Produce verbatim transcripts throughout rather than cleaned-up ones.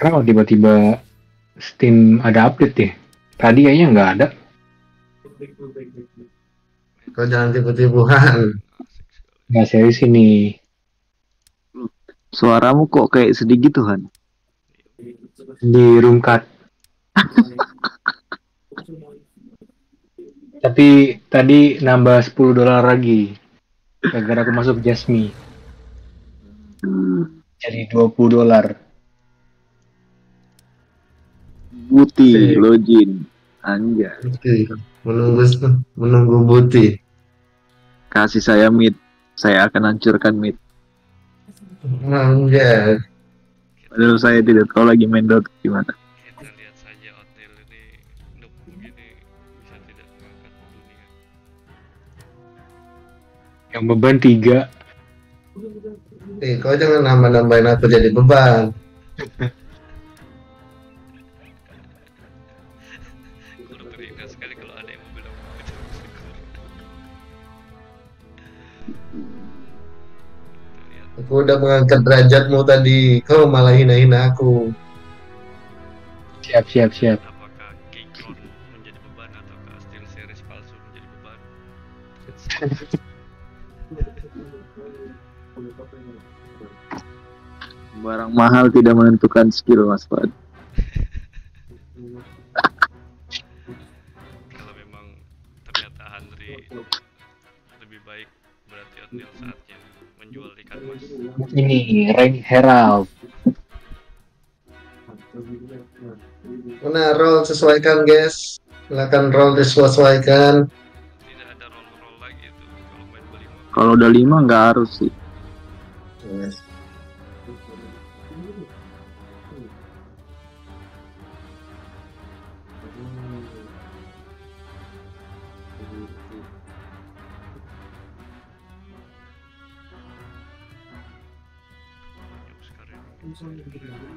Kenapa tiba-tiba Steam ada update ya? Tadi kayaknya nggak ada. Kau jangan tipu-tipuan. Nggak serius ini. Suaramu kok kayak sedih gitu, Han? Di room cut. Tapi tadi nambah sepuluh dolar lagi. Gara-gara aku masuk Jasmine. Jadi dua puluh dolar. Buti, login. Anjay. Buti. Menunggu menunggu Buti. Kasih saya mid. Saya akan hancurkan mid. Anjay. Padahal saya tidak tahu lagi main dot gimana. Kita lihat saja hotel ini noob begini bisa tidak mengangkat dunia. Yang beban tiga. Eh, kau jangan nambah-nambahin aku jadi beban. Kurang teringat sekali kalau ada yang mau bilang begitu. Aku udah mengangkat derajatmu tadi. Kau malah hina-hina aku. Siap, siap, siap. Apakah Keycon menjadi beban ataukah Steel Series palsu menjadi beban? Barang mahal tidak menentukan skill, Mas Fuad. Kalau memang ternyata Henry lebih baik, berarti Otniel saatnya menjual ikan mas. Ini rank Herald. Mana roll sesuaikan guys. Silakan roll disesuaikan. Tidak ada roll-roll lagi itu kalau main berlima. Kalau udah lima nggak harus sih. Yes. Yang sekarang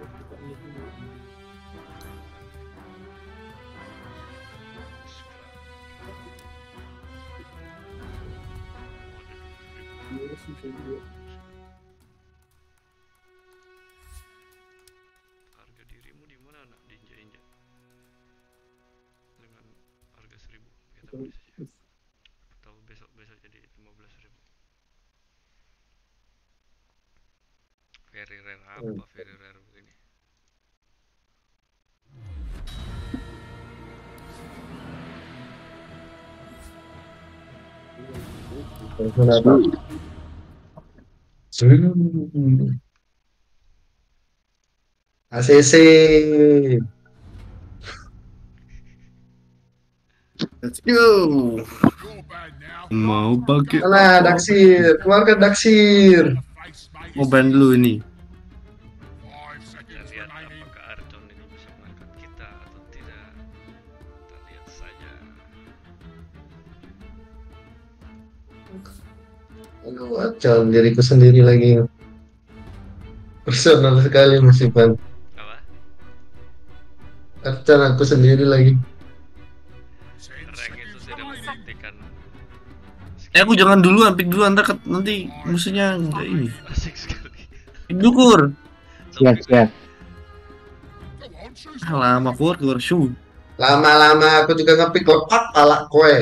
harga dirimu di mana nak diinjak-injak dengan harga seribu kita beli saja atau besok besok jadi lima belas ribu. Very rare apa very rare begini. Kenapa? A C C. Let's go. Mau pakai Mana Daksir? Keluarkan Daksir. mau ban dulu ini. Kita lihat apakah Arton ini bisa mengangkat kita atau tidak. Kita lihat saja. Aduh, acau diriku sendiri lagi. Personal sekali Mas Ivan. Apa? Acan aku sendiri lagi. Rank itu tidak membuktikan. Eh aku jangan dulu, pick dulu nanti nanti musuhnya nggak ini. Asik sekali. Dukur. Siap, siap. Ah, lama keluar keluar show. Lama-lama aku juga ngepick lepak pala kue.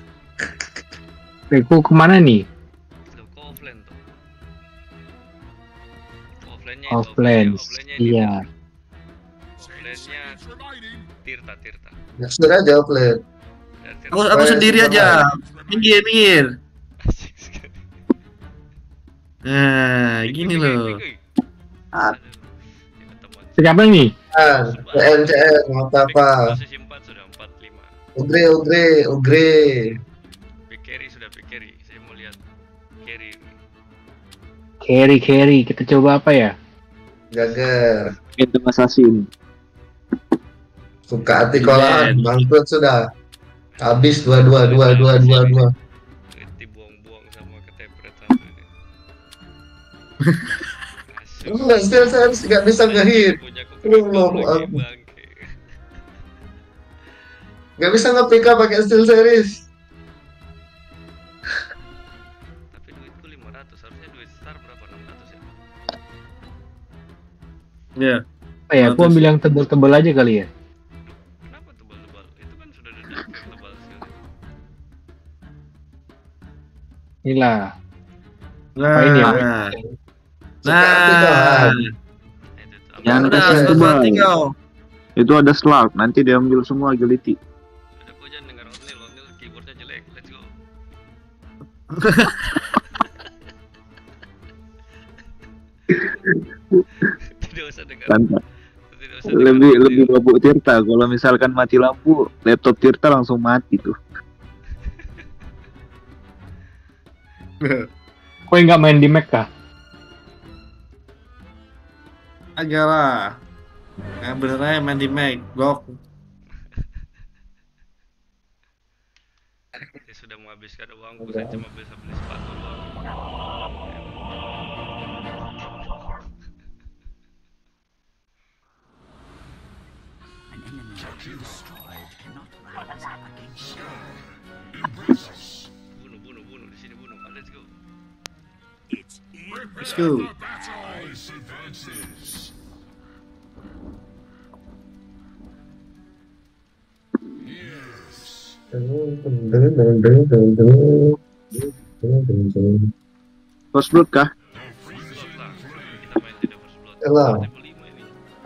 Reku kemana nih? Loh, kok offline tuh? Offline-nya itu, Offline. offline-nya ini. Iya. Offline-nya Tirta Tirta. Daksir aja offline. Dan Tirta. Aku aku Wah, sendiri super aja. Minggir minggir. Asik sekali. Nah, Ping, gini ping, loh. ping, ping. Ah. Aduh, ini teman. Siapa nih? Kan, C M C M mau Ping apa? posisi empat sudah empat lima. Ugre, ugre, ugre. Pick carry sudah pick carry. Saya mau lihat carry ini. Carry, carry. Kita coba apa ya? Gagal. Random assassin. Suka hati kolahan, bangkrut sudah. Habis dua dua dua dua dua dua. Itu buang-buang sama ketepret satu ini. Asik. Enggak, still saya nggak bisa ngehit. Punya aku Aduh, lagi aku. bangke. Nggak bisa nge-pick up pakai steel series. Tapi duitku lima ratus, harusnya duit star berapa? enam ratus ya? Ya. Oh ya, aku ambil yang tebel-tebel aja kali ya. Kenapa tebal-tebal? Itu kan sudah ada daging tebal sekali. Inilah. Nah, Apa ini ya? nah, Seperti nah. kawan. Nah, itu tuh. Jangan Ambil Udah, kasih aja. sudah tebal. tinggal. Itu ada slug, nanti diambil semua agility. Udah, kau jangan dengar O'Neil. O'Neil keyboardnya jelek. Let's go. Tidak usah dengar. Santai. Tidak usah dengar Lebih O'Neil. lebih mabuk Tirta. Kalau misalkan mati lampu, laptop Tirta langsung mati tuh. Kok nggak main di Mac kah? Agak lah. Nah, bener aja main di Mac. Gok. Dia sudah menghabiskan uangku. Saya cuma bisa beli sepatu doang. Bunuh, bunuh, bunuh. Di sini bunuh. Let's go. Let's go. First blood kah? First blood lah. Kita main tidak first blood. Yalah. Level lima ini.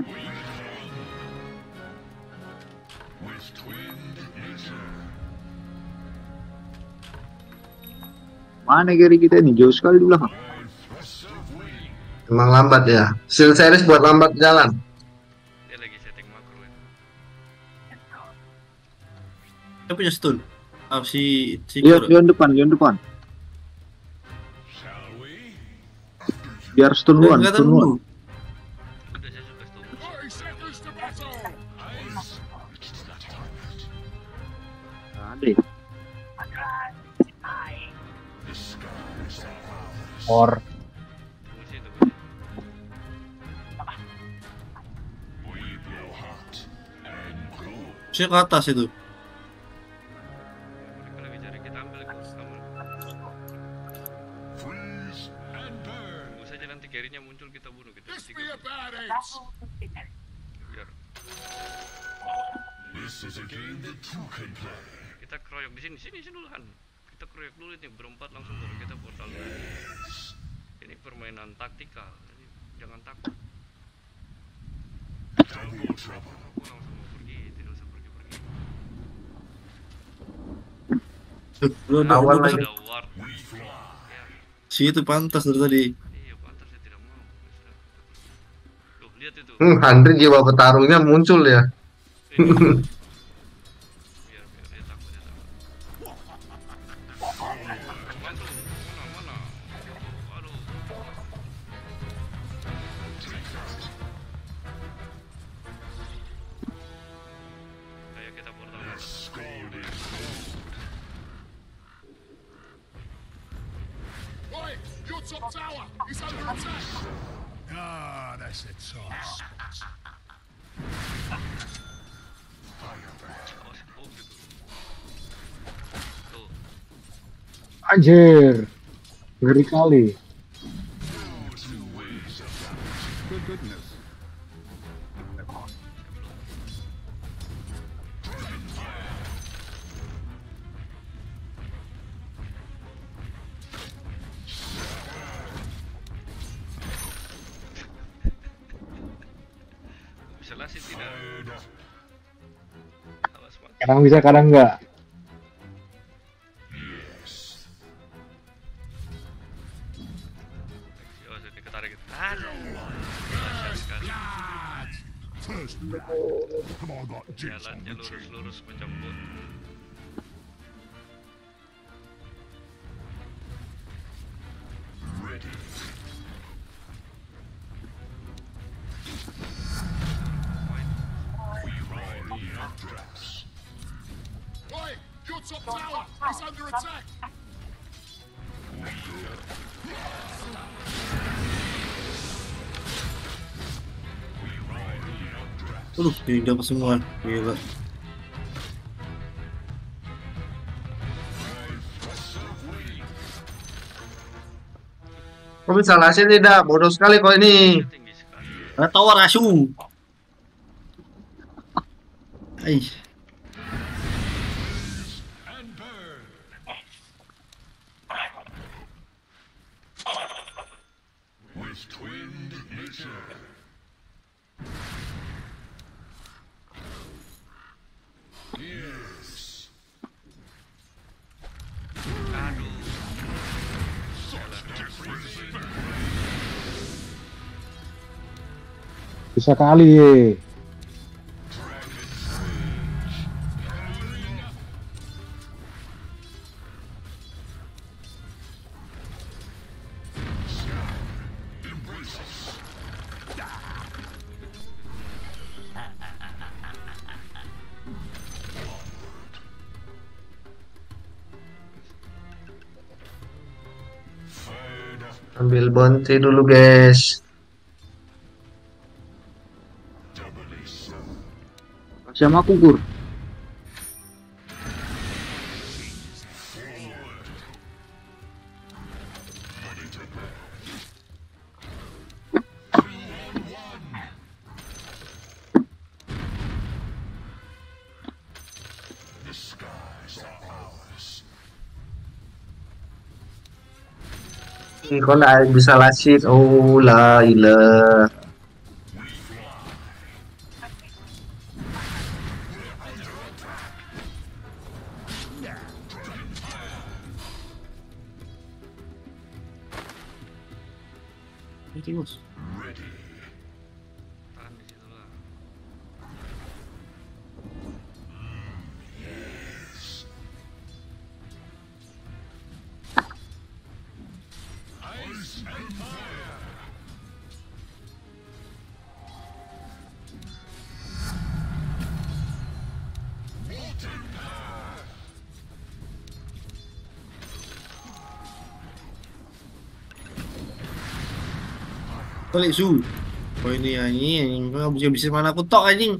Mana Gary kita ini? Jauh sekali di belakang. Emang lambat ya. Steel series buat lambat jalan. Dia lagi setting makro itu. Dia punya stun. Ah, si si Lihat, lihat depan, lihat depan. Biar stun Dia one, nggak stun tahu. one. Udah, saya suka stun. Ada. Or Tunggu sih, tunggu sih. Si ke atas itu. Mereka lagi cari kita ambil ke kamar. Tunggu saja nanti carry-nya muncul kita bunuh kita. Tiga. Biar. Kita keroyok di sini, sini sini dulu Han. Kita keroyok dulu ini berempat langsung baru kita portal. Ini permainan taktikal, jadi jangan takut. Aku langsung mau pergi, tidak usah pergi-pergi. Tuh, lu udah Awal udah lagi. masuk. Ada ward. Ya, Si itu pantas dari tadi. iya pantas saya tidak mau. Sudah, kita pergi. Tuh, lihat itu. Hmm, Handri jiwa petarungnya muncul ya. Ini. Biar biar dia takut, dia takut. Masuk. Mana mana. Aduh. Kayak kita portal. Right, your top tower is under attack. Ah, that's a tough spot. Awas, oh gitu. Tuh. anjir. Ngeri kali. Bisa lah sih tidak. Awas mak. Kadang bisa, kadang enggak. Awas ini ketarik. Aduh. Dahsyat sekali. First blood. Come on, got dibs on Jalannya the chain. lurus-lurus macam bot. Right, your top tower is under attack. Aduh, ini dapat semua. Gila. Kok bisa lasin tidak? Bodoh sekali kok ini. Tinggi sekali. Ada tower asu. Ih, and burn. With twinned nature. Yes. Aduh. Bisa kali ye. Ambil bounty dulu guys. Sama aku Gur. Ih, kok nggak bisa lasit? Oh la ilah. ini bos. Tahan di situ lah. Balik su. Oh ini anjing, kau bisa bisa mana aku tok anjing.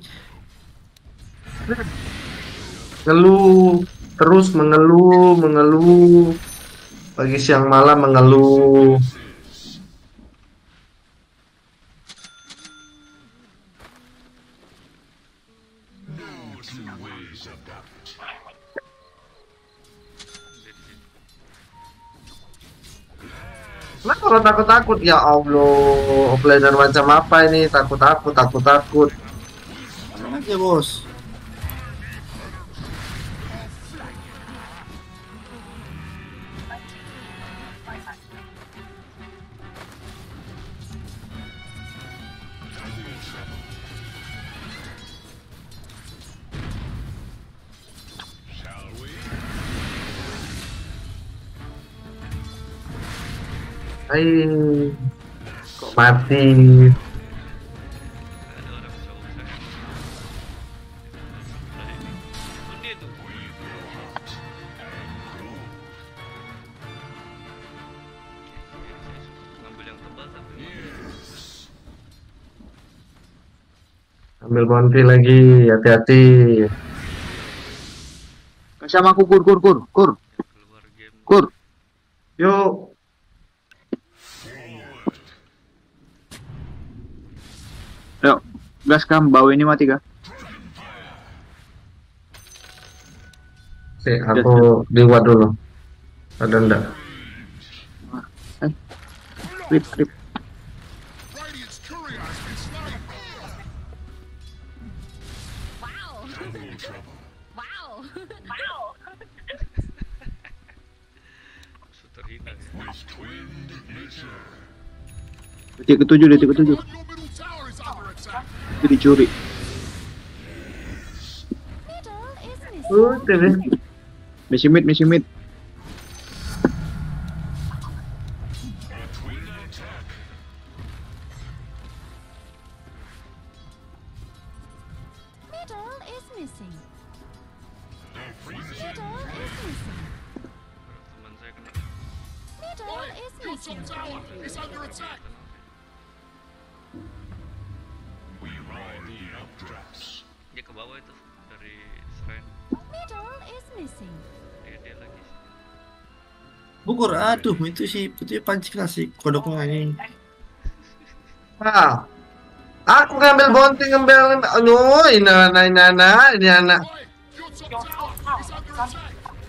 Ngeluh terus mengeluh mengeluh pagi siang malam mengeluh. Nah kalau takut-takut ya Allah, offlaner macam apa ini, takut-takut takut-takut. Mana aja bos. Hai, kok mati? Ada orang cowok saya. Nah, ini. Itu dia tuh. Ngambil yang tebal tapi Ambil bounty lagi, hati-hati. Sama aku Gur Gur Gur Gur keluar game. Gur. Yuk. Yuk, gas kam, bawa ini mati kah? Oke, aku dibuat dulu. Ada ndak? Eh, rip rip. Radiant's courier has been slain. Wow. Wow. Wow. Musuh terhina ya. With twinned nature. Detik ketujuh, detik ketujuh. Your middle tower is under attack. Itu dicuri. Middle is missing. Uh, T V. Misi mid, misi mid. Middle is missing. Middle is missing. Teman saya kena. Middle is Your top missing. tower is under attack. We ride the updrafts. Dia ke bawah itu dari shrine. Middle is missing. Dia dia lagi. Bukur, aduh itu sih, itu pancing nasi kodoknya anjing. Ah, Aku ngambil bounty, ngambil, ngambil. Oh, ini anak, ini anak, ini anak. Oi, your top tower is under attack.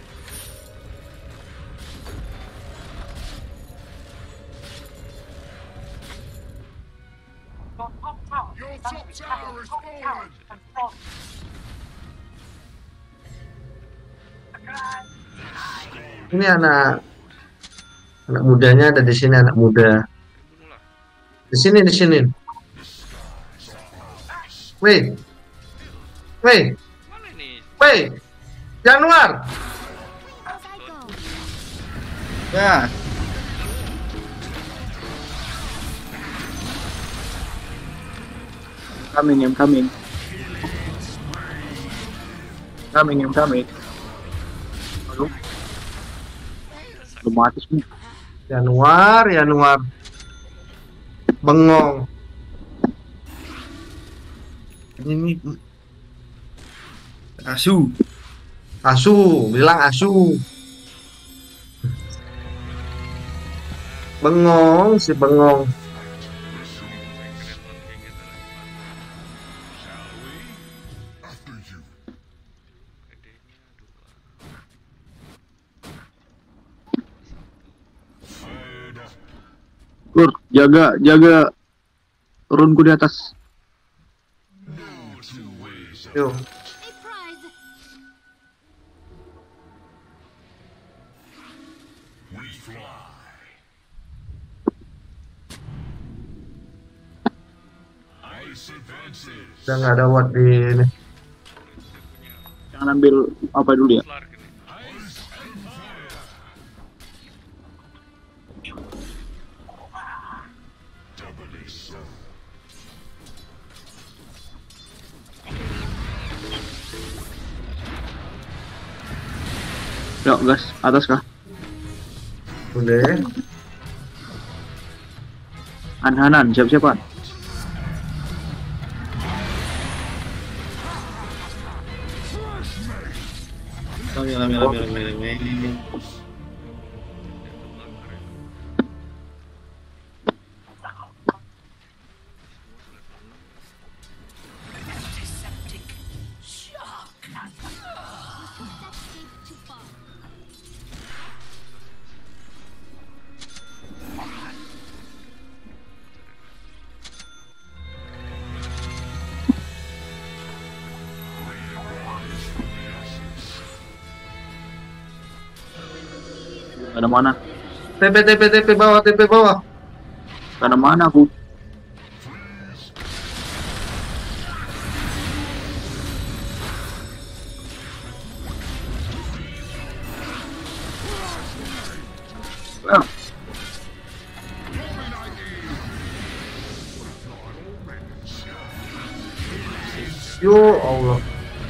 Your top tower is fallen. Ini anak, anak mudanya ada di sini, anak muda. Bunuhlah. Di sini, di sini. Weh, weh, Mana ini? weh, Januar. As I go. Ya. Coming, I'm coming. Coming, I'm coming. Aduh. Belum mati semua. Januar, Januar. Bengong. Ini asu. Asu, bilang asu. Bengong, si bengong. After you. Lur, jaga, jaga turunku di atas. Yuk. A prize. We fly. Ice advances. Udah nggak ada watt di ini. Jangan ambil apa dulu ya. Kelar gini. Ice and fire. Doubly so. Yuk, gas, atas kah? Udah. Han-hanan, siap-siapan. Ambil, ambil, ambil, ambil, ambil. Ada mana? T P, T P, T P bawah, T P bawah. Ada mana aku? Ah, Yo Allah.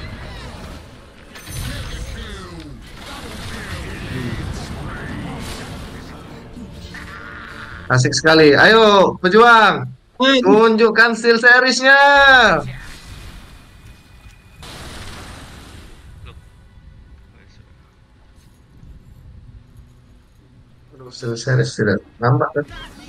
Asik sekali. Ayo, pejuang. Tunjukkan skill seriesnya. Aduh, skill series tidak nampak kan?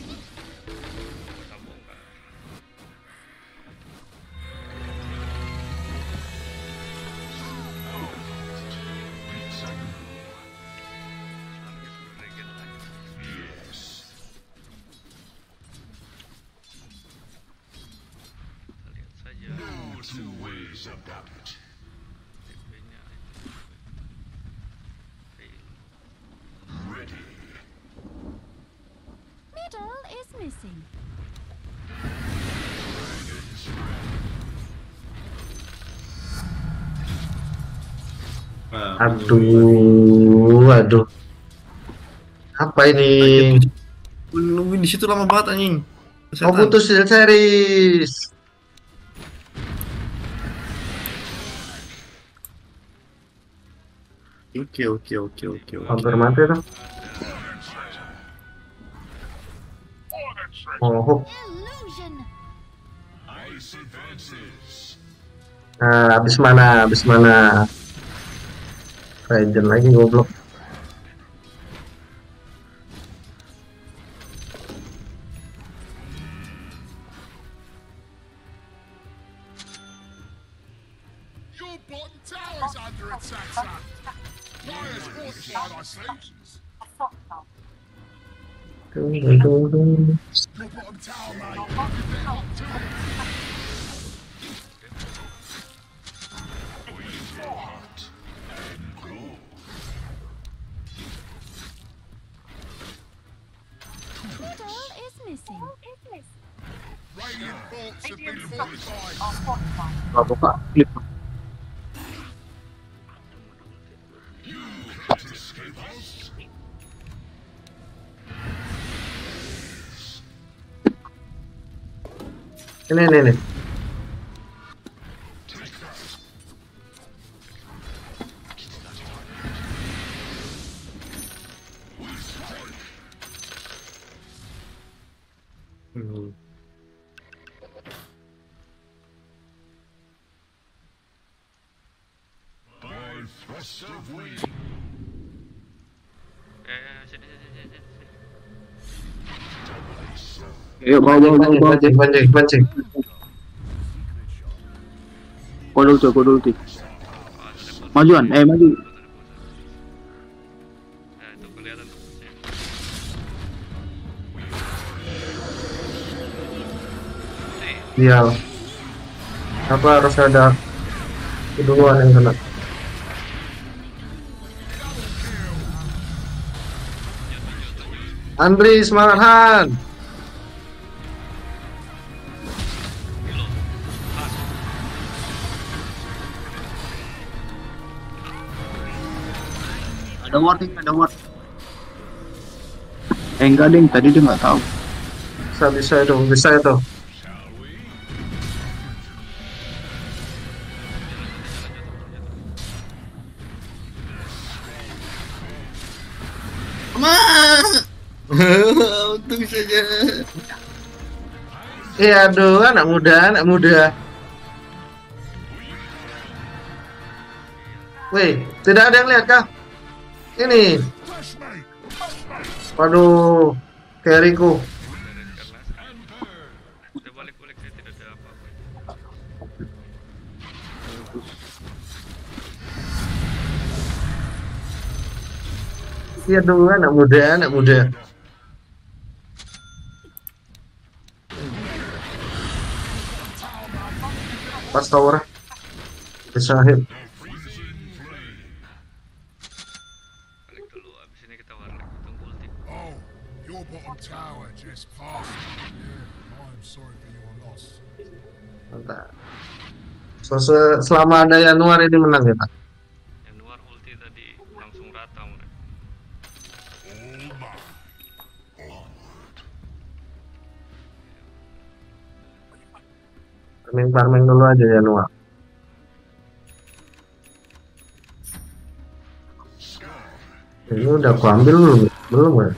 Two ways about it. Ready. Middle is missing. Aduh, aduh. Apa ini? Nungguin di situ lama banget anjing. Oh, butuh skill series. Oke, oke, oke, oke, oke. Hampir mati tuh. Oh, Illusion. Ice advances. nah, habis mana? Habis mana? Raiden lagi goblok. bottom tower's under attack, son. Dire's fortified, I see. Dung, dung, dung. Your bottom tower, mate. Give it up to it. Middle is missing. Radiant bolts have been fortified. Nggak buka klip. Ini, ini, ini. Hmm. Eh, sini sini sini sini. Ayo bawa bawa bawa bawa. Pancing, pancing, pancing. Kodul tuh, kodul tuh. Majuan, eh maju. Eh, tuh kelihatan tuh. Iya. Apa harus ada keduluan yang kena? Andri, semangat Han. Ada warning, ada ward. Eh enggak ding, tadi dia nggak tahu. Bisa, bisa itu, bisa itu. Ma. Untung saja. Iya, aduh, anak muda, anak muda. Wih, tidak ada yang lihat kah? Ini, Flash, mate. waduh, carry-ku. Udah balik-balik saya tidak ada apa-apa. Iya, aduh, anak muda, anak muda. Pas tower, bisa hit. Balik dulu, abis ini kita warnet. Tunggu ulti. Oh, your bottom tower just passed. Yeah, I'm sorry for your loss. Mantap. So, se- selama ada Januari ini menang ya, Pak. Yang luar ulti tadi langsung rata mereka. Farming-farming dulu aja Januari. Ini udah aku ambil belum? Belum ya?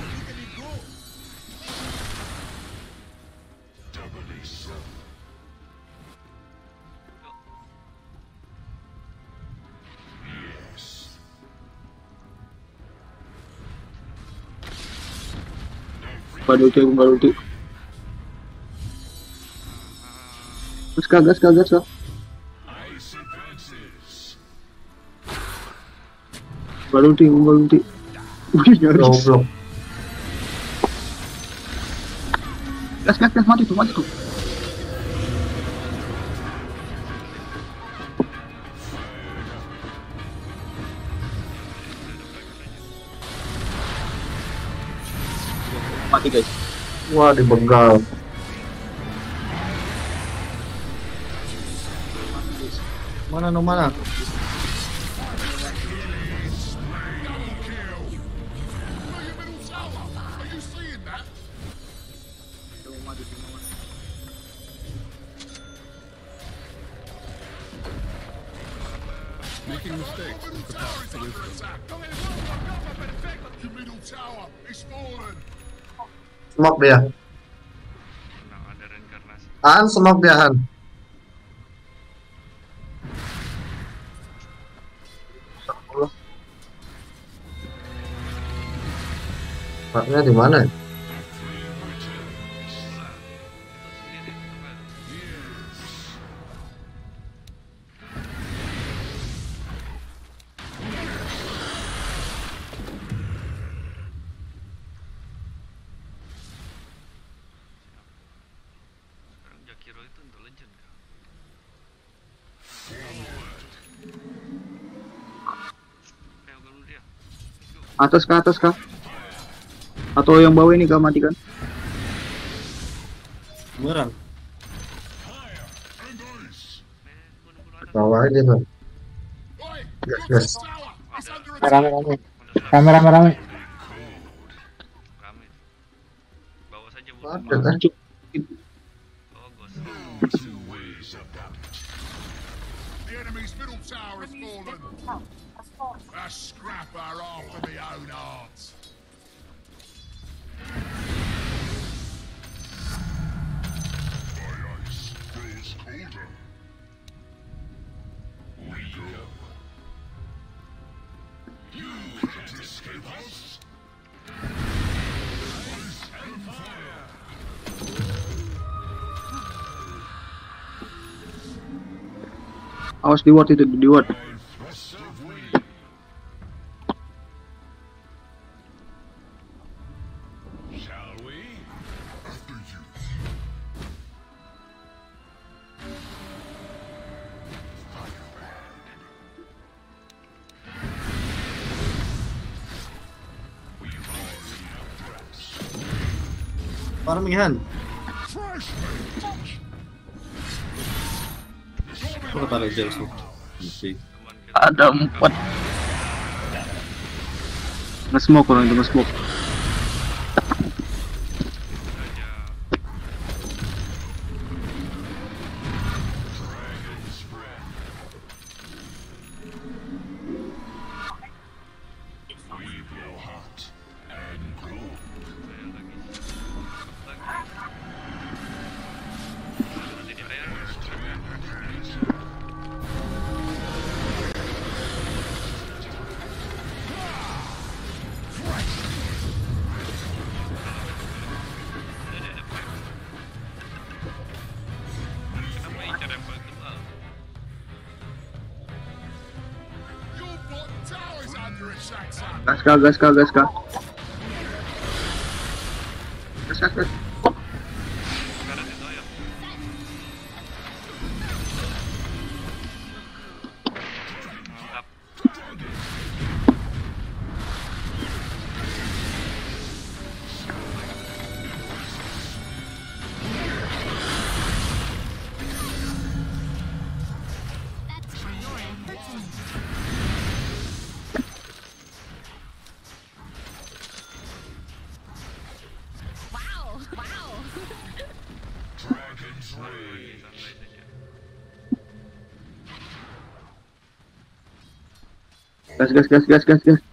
Pada ulti, pada ulti. Gas, gas, gas, gas, gas. Pada ulti, pada ulti. Wih, nyaris. Goblok. Gas, gas, gas, mati tuh, mati tuh. Mati guys. Wah, dibegal. Mana no mana? Are you seeing that? Making mistakes is the path to wisdom. Your middle tower is fallen. Smoke dia. Nah, ada reinkarnasi. Han, smoke dia, Han. Partnya di mana? Itu sendiri, teman. Atas ke atas kah? Atau yang bawah ini kah matikan? Barang. Bawah aja tuh. Oi, Yes, your yes. top tower is under attack. Rame rame. Rame rame rame. Rame. Bawa saja bu. Ada kan? Oh gos. The enemy's middle tower has fallen. A scrapper after my own heart. My ice grows colder. We go. You can't escape us. Ice and fire. Awas di ward itu di ward. Thrust of wind. Shall we? After you. Farmingan. Trash Kok tarik jauh sih? Mesti. Teman kita. Ada empat. Nge-smoke orang itu nge-smoke. Saja. Saya lagi. Lagi. Nanti di air. Kenapa incar yang paling tebal? Your bottom tower's under attack, son. Gas kah, gas kah, gas kah. Gas gas gas. Kanan itu ayam. Mantap. That's your hurting. Wow, wow. Dragon's Lagi Rage. santai saja. Gas gas gas gas gas gas.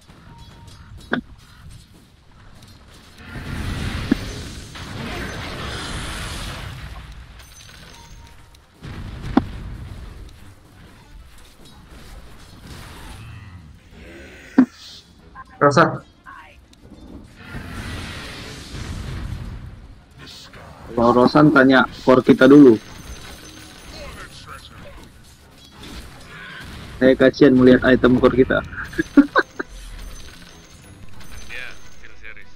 Rasa. Kalau Rosan tanya core kita dulu. Saya kasihan melihat item core kita. Dan dia kill series.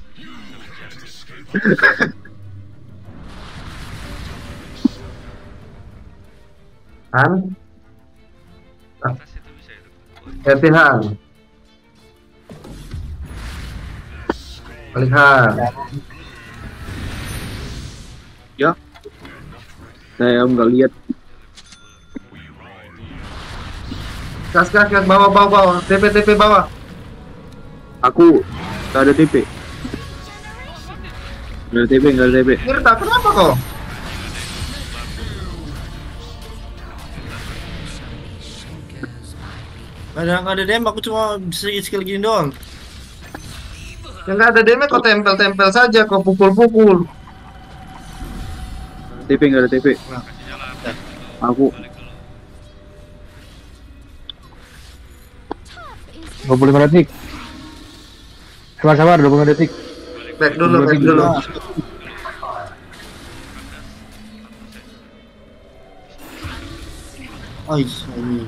Han. Atas itu bisa itu. Happy Han. Balik Han. Ya. Saya nggak lihat. Gas gas gas bawah bawah bawah. T P T P bawah. Aku nggak ada T P. Nggak ada T P, nggak ada T P. Mirta kenapa kok? Nggak ada nggak ada dem, aku cuma sedikit skill gini doang. Yang nggak ada damage kok tempel-tempel saja kok pukul-pukul. T P nggak ada T P. Kasih jalan. Aku Balik dulu. Tough is dua puluh lima detik. Sabar sabar dua puluh lima detik. Back dulu, back dulu. Ais, ini.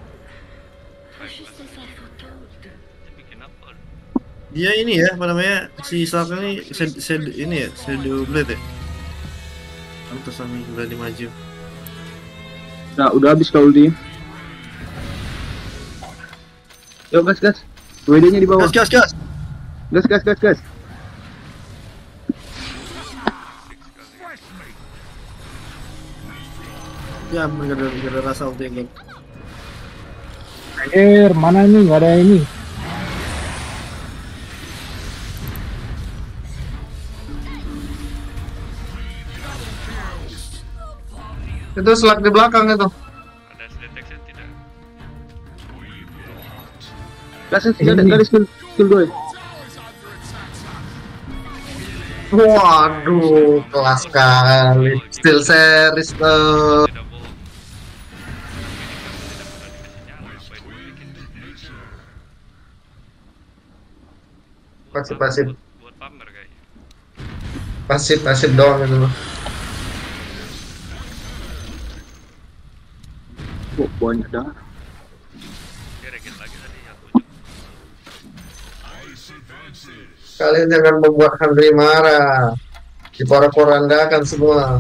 Dia bikin apa? Dia ini ya, apa namanya? Si Salk ini sed, sed, ini ya, Shadow Blade ya. Pantas kami berani maju. Nah, udah habis kau ultinya. Yuk gas gas. W D-nya di bawah. Gas gas gas. Gas, gas, gas, gas. Ya, gak ada, gak ada rasa ulti yang Anjir, mana ini? Gak ada ini. Itu selak di belakang itu. Ada deteksi tidak? Gas, gas, gak ada, gak ada skill, skill gue. Waduh, kelas kali. Still series tuh. Tidak bohong. Ini kamu tidak pernah dikasih nyala, ngapain bikin? Pasif pasif Buat, buat pamer kayaknya. pasif pasif doang itu. Oh, banyak dah. Dia regen lagi tadi aku coba. Kalian jangan membuat Henry marah. Diporak-porandakan semua.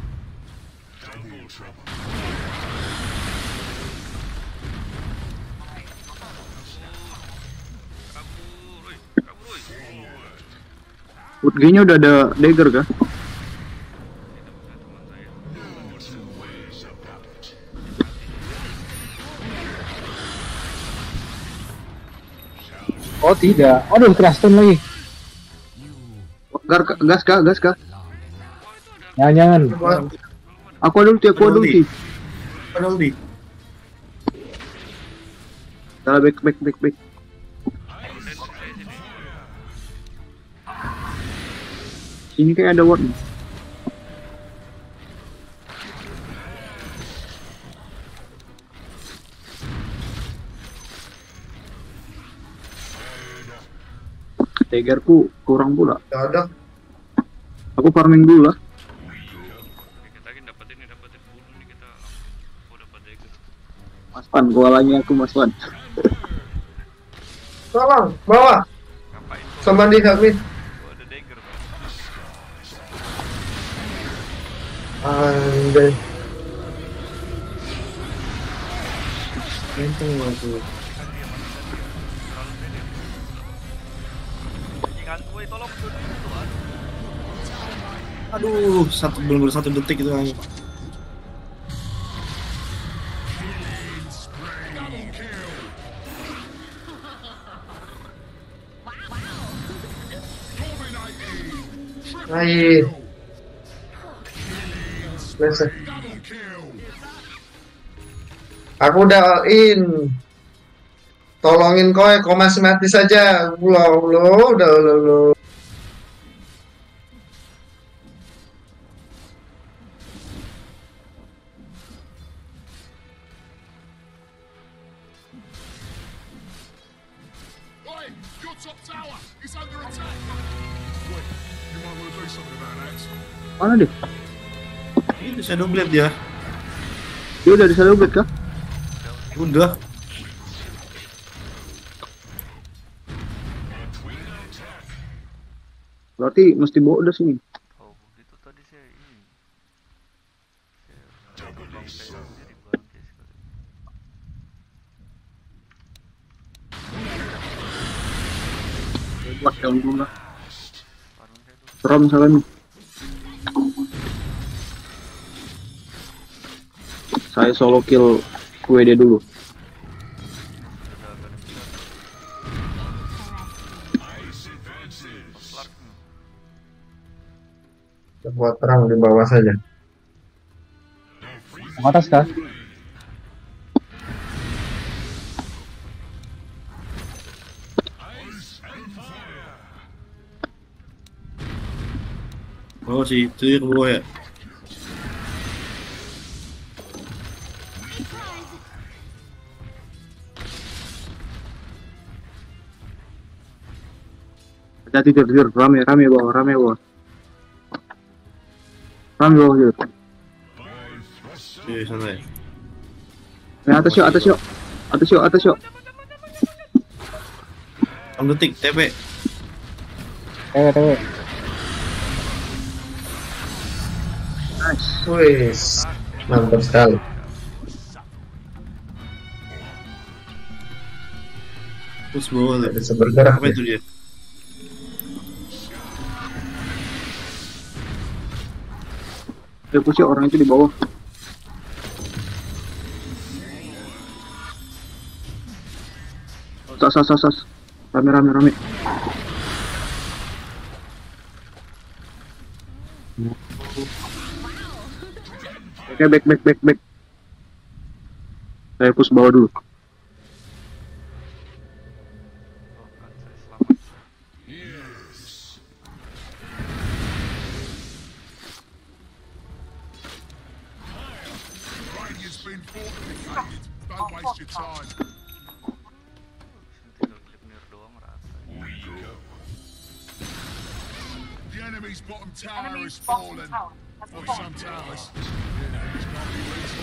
Kabur, woi, kabur, woi. Wood G-nya udah ada dagger kah? Tidak punya teman saya. Oh tidak. Aduh, kena stun lagi. Gar, gas kah, gas kah? Jangan, jangan. Aku ada ulti, aku ada ulti. ada ulti. Salah, back, back, back, back. Sini kayak ada ward nih. Daggerku kurang pula. Gak ada. Aku farming dulu lah. Oke, kita lagi dapat ini, dapatin bulu nih kita langsung. Oh, dapat dagger. Mas Pan, gua lagi aku Mas Pan. Tolong, bawa. Ngapain kok? Sama di kami. Gua ada dagger, Pak. Andai. Untung aku. Bajingan gue, tolong tuh tuan. Aduh, satu benar-benar satu detik itu lagi. Hai. Biasa. Aku udah all in. Tolongin kowe, kau masih mati saja. Ulah, ulah, udah, ulah, ulah. Oi, your top tower is under attack. Wait, you might want to do something about that. Mana deh? Itu Shadow Blade ya. Dia udah di Shadow Blade kah? Udah. Berarti mesti bawa udah sini. Oh, begitu tadi saya ini. Saya terbang kayak jadi bangke sekali. Buat yang dulu lah. Farming saya dulu. Serem misalnya nih. Saya solo kill W D dulu. Sudah akan bisa. Clark nih. Kita buat perang di bawah saja. Ke atas kah? Oh sih, itu ke bawah ya. Hati-hati tidur, tidur. Rame, rame bawah, rame bawah. Rame bawah tidur. Di sana ya. Eh, atas yuk, atas yuk. Atas yuk, atas yuk. enam detik, T P. Tewe, tewe. Nice. Wih, mantap sekali. Terus bawah tuh. Bisa bergerak Apa ya. itu dia? Dia push orang itu di bawah. Sas sas sas sas. Rame rame rame. Oke, back back back back. Saya push bawah dulu. Oh, kan saya selamat. Yes. Radiant's been fortified. Don't waste your time. Tinggal klip nir doang rata. The enemy's bottom tower has fallen. Or some towers. Enemies can't be reached.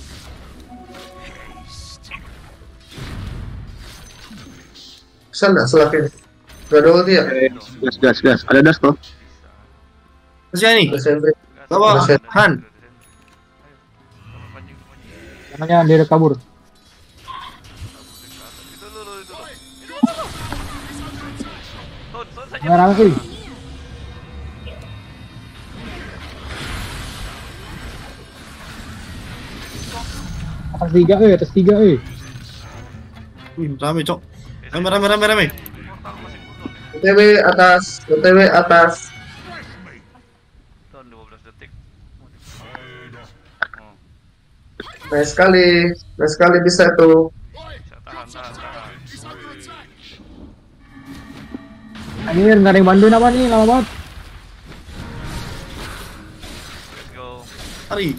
Haste. Bisa nggak selakin? Gak ada ulti ya? Eh, gas gas gas. Ada das toh. Masih nih. S M P. Bawa Bisa. Han. Ayo, pancing pancing. Namanya dia kabur. Itu lu lu itu. Tuh, tuh saja. Nggak rame sih. Atas tiga eh, atas tiga eh. Wih, rame cok. Rame rame rame rame. Portal masih butuh nih. O T W atas, O T W atas. Tahun dua belas detik. Oh, Nice sekali, nice sekali bisa tuh. bisa tahan tahan tahan. He's under attack. Anjir, nggak ada yang bantuin apa nih, lama banget. Let's go. Hari.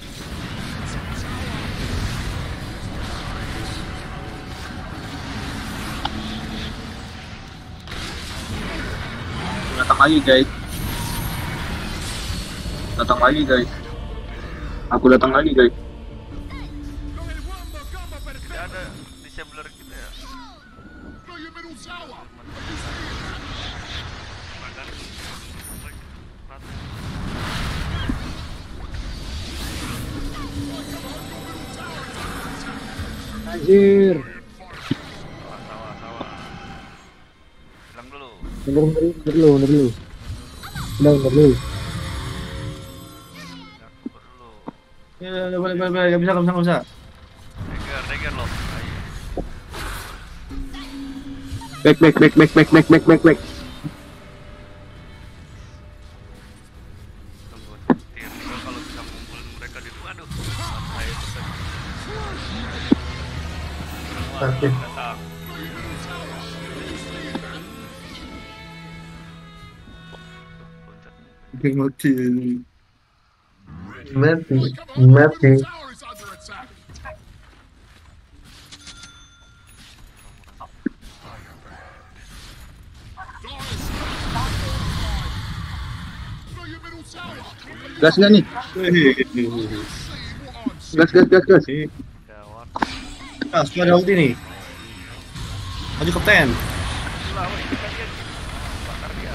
Datang lagi guys. Datang lagi guys. Aku datang lagi guys. Tidak ada disabler kita ya. Got your middle tower. Makan. Rata. Anjir. Sawah sawah sawah. Bilang dulu. Bener bener bener dulu, bener dulu. Udah bener dulu. Ya, kabur dulu. Ya, ya, boleh boleh boleh. Gak bisa gak bisa gak bisa. Dagger dagger loh. Ayo. Back back back back back back back back back. Tunggu. Tir, gua kalau bisa ngumpulin mereka di waduh. Saya tetap. Sakit. Datang. Oke, mati. Mati, Come on. mati. Tower is under attack. Got your middle tower. Gas nggak nih? Gas gas gas gas. Gawat. Nah, semua ada ulti nih. Maju kapten. Gila, woi, kita dia bakar dia.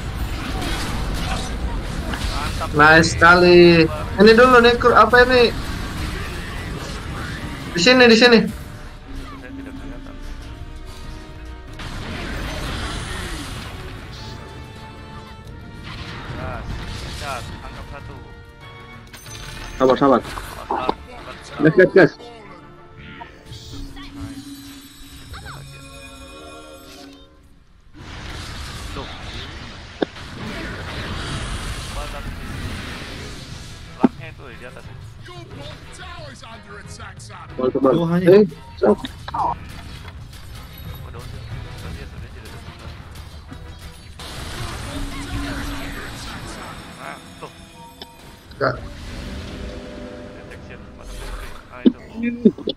Mantap. Nice sekali. Ini dulu nih, kur- apa ini? Di sini, di sini. Saya tidak kelihatan. Gas, gas, tangkap satu. Sabar sabar. Pasar, pasar. Gas gas gas. Kita ada lagi. Tuh. Pasar di sini. Laknya itu di atas. Your bottom tower is under attack, son. Sabar sabar. Tuh, hanya. Eh, sok. Udah udah. Sudah dia sudah dia sudah. Nah, tuh. Gak. Detection pasang sentry. Ah itu. Nice.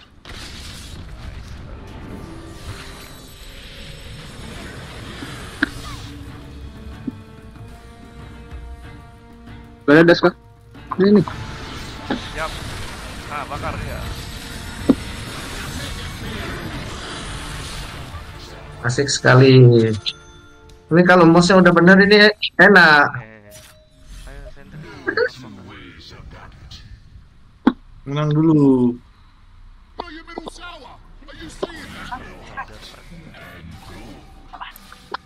Gak ada das kah? Ini nih. Siap. Ah, bakar dia. Asik sekali. Ini kalau mouse-nya udah bener ini enak. Eh. Ayo sentry. Menang dulu. Got your middle tower. Are you seeing that?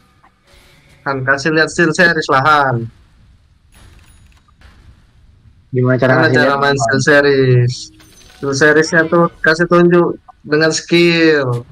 Han kasih lihat skill series lah Han. Gimana cara Karena ngasih cara main skill series. Skill seriesnya tuh kasih tunjuk dengan skill.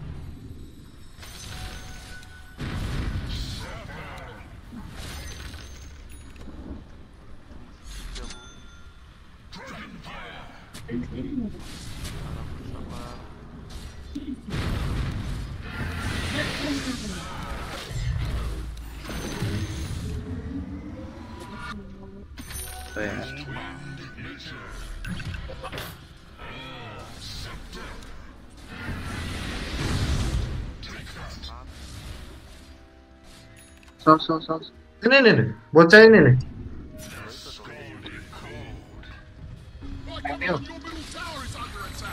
Sos, sos, sos. Ini nih, nih, bocah ini nih. My God, your middle tower is under attack.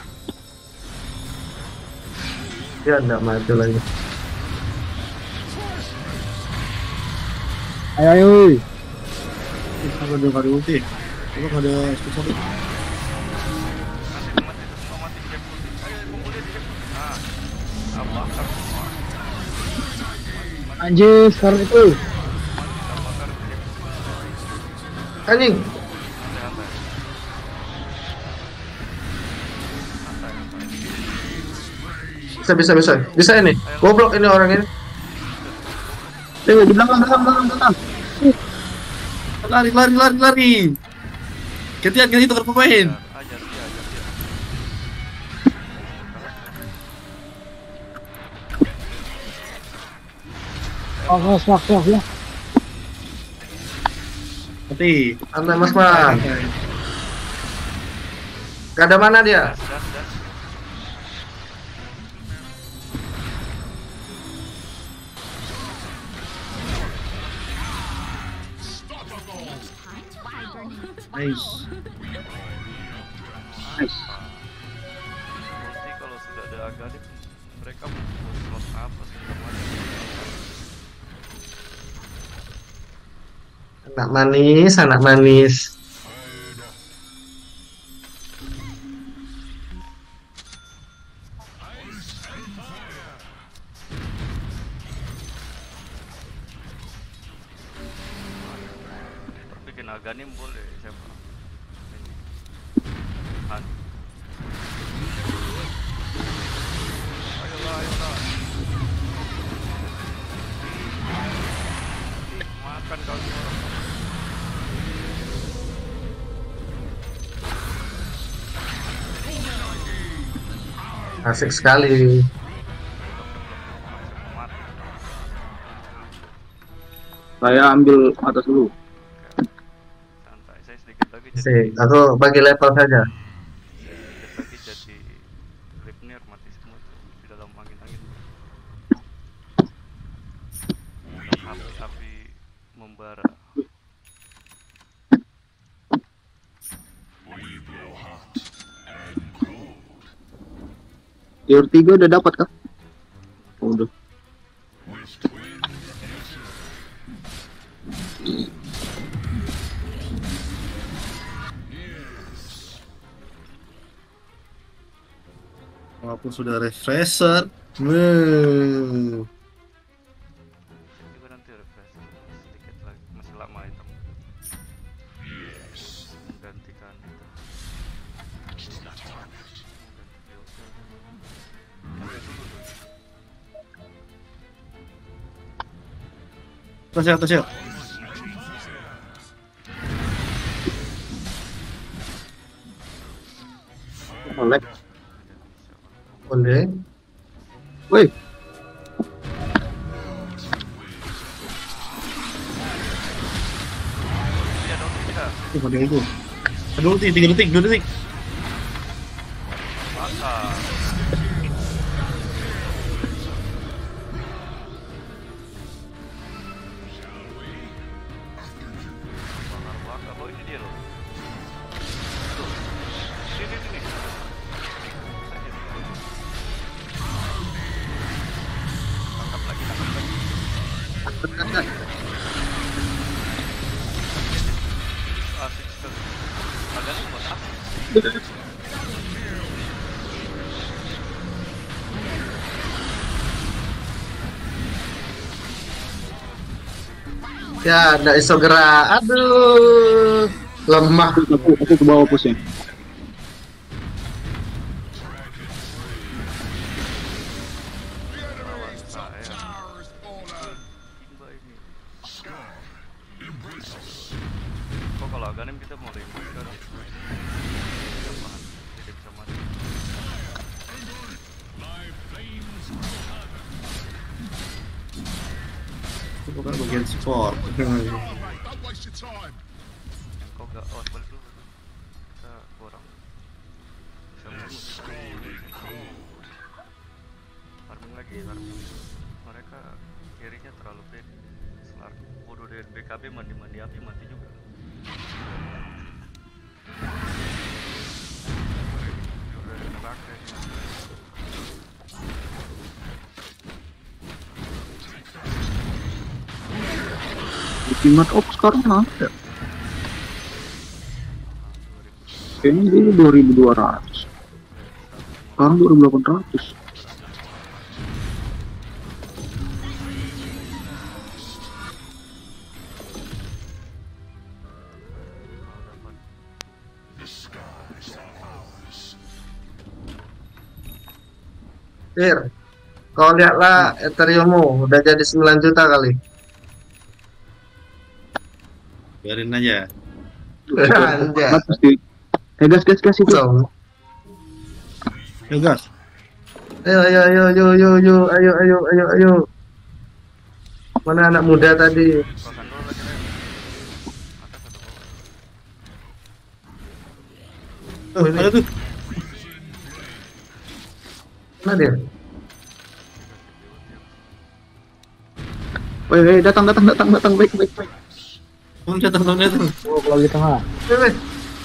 Dia nggak maju lagi. Ayo ayo. Bisa ada dua kali ulti. Coba nggak ada skill satu. Mati, mati, semua mati di Jack Ulti. Ayo, kumpulin di Jack Ulti. Nah, apa bakar semua. Anjir, sekarang itu. Mati, tak bakar di Jack Ulti. Anjing, Santai, santai. bisa bisa bisa, bisa ini. Goblok ini orang ini. Eh, di belakang, belakang, belakang, belakang. Lari, lari, lari, lari. Gantian, gantian tukar pemain. Ajar dia, ajar dia. Oh, oh, swak, swak, ya. Mati. Santai Mas Man. Gak ada mana dia. Das, das, das. Nice. Nice. Ulti kalau sudah ada Aghanim, mereka mau slot apa segala macam. Anak manis, anak manis. Bikin Aghanim boleh siapa? Ini. Han. Ayolah, ayolah. Makan kau semua orang. Asik sekali. Mati. Saya ambil atas dulu. Santai, saya sedikit lagi jadi Asik. Aku bagi level saja. sedikit lagi jadi Gleipnir, mati semua tuh di dalam angin-angin. Api-api membara. Tier tiga udah dapat kah? Oh, udah. Walaupun sudah refresher. Wuh. Juga nanti refresh sedikit lagi, masih lama itu. Menggantikan itu. Mengganti build. Sampai dulu dulu. Atas ya, atas ya. Oleh. Boleh. Woi, Iya dong kita. Itu pada itu. Ada ulti, tiga detik, dua detik. Masa. Bakar-bakar. Oh ini dia loh. Tuh. Sini sini. Saja. Tangkap lagi, tangkap lagi. Asik sekali. Ada nih buat apa? Ya, nggak iso gerak. Aduh. Lemah. Aku, aku ke bawah pusnya. Lawan saya Tower is fallen. Imba ini. Kok kalau Aghanim kita mau lima kan? Gampang, tidak bisa mati. Itu bukan bagian support. Don't waste your time. Yang kau gak, oh balik dulu. Kita kurang. Bisa mulu. Farming lagi, farming. Mereka kirinya terlalu pede. Selar bodoh dari B K B mandi-mandi api mati juga. Udah ada neraka ini. Ultimate Op sekarang ada. Kayaknya dulu dua ribu dua ratus. Sekarang dua ribu delapan ratus. Fir, kau lihatlah Ethereummu udah jadi sembilan juta kali. Biarin aja. Anjay. Bagus sih. Eh gas gas gas itu. So, Yo gas. ayo ayo ayo ayo ayo ayo ayo ayo ayo ayo. Mana anak muda tadi? Kosan dulu lagi Ren. Atas atau bawah? Oh, ada tuh. Mana dia? Woi, woi, datang datang datang datang baik baik baik. Oh, datang datang datang. Oh, kalau di tengah. Weh, weh.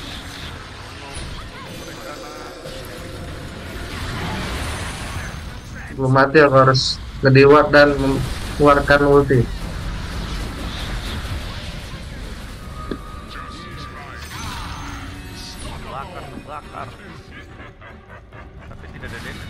Belum mati aku harus ngediwat dan mengeluarkan ulti. Bakar, bakar. Tapi tidak ada damage.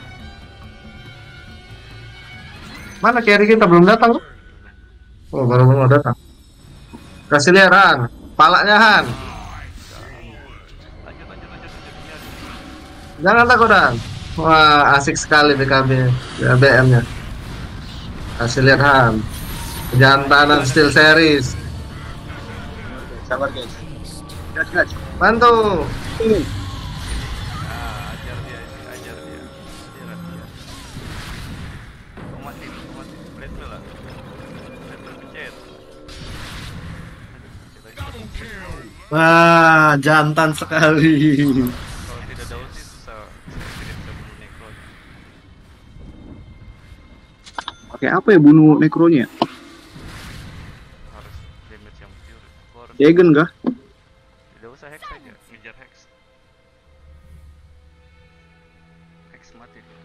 Mana carry kita belum datang? Oh, baru mau datang. Kasih lihat Han, palanya Han. Lanjut, lanjut, lanjut, lanjut. Jangan takut Han. Wah, asik sekali B K B ya, B M-nya. Kasih lihat Han. Jantanan Steel Series. Sabar guys. Gas gas. Bantu. Ini. Ah, ajar dia ini, ajar dia. Ajar dia. Kau mati, kau mati. Blade lah. Blade pencet. Wah, jantan sekali. Kalau tidak ada ulti susah. Tidak bisa bunuh Necro. Pakai apa ya bunuh nekronya? Harus damage yang pure. Kau harus Jagen kah? tidak usah hex saja, ngejar hex. Hex mati dia.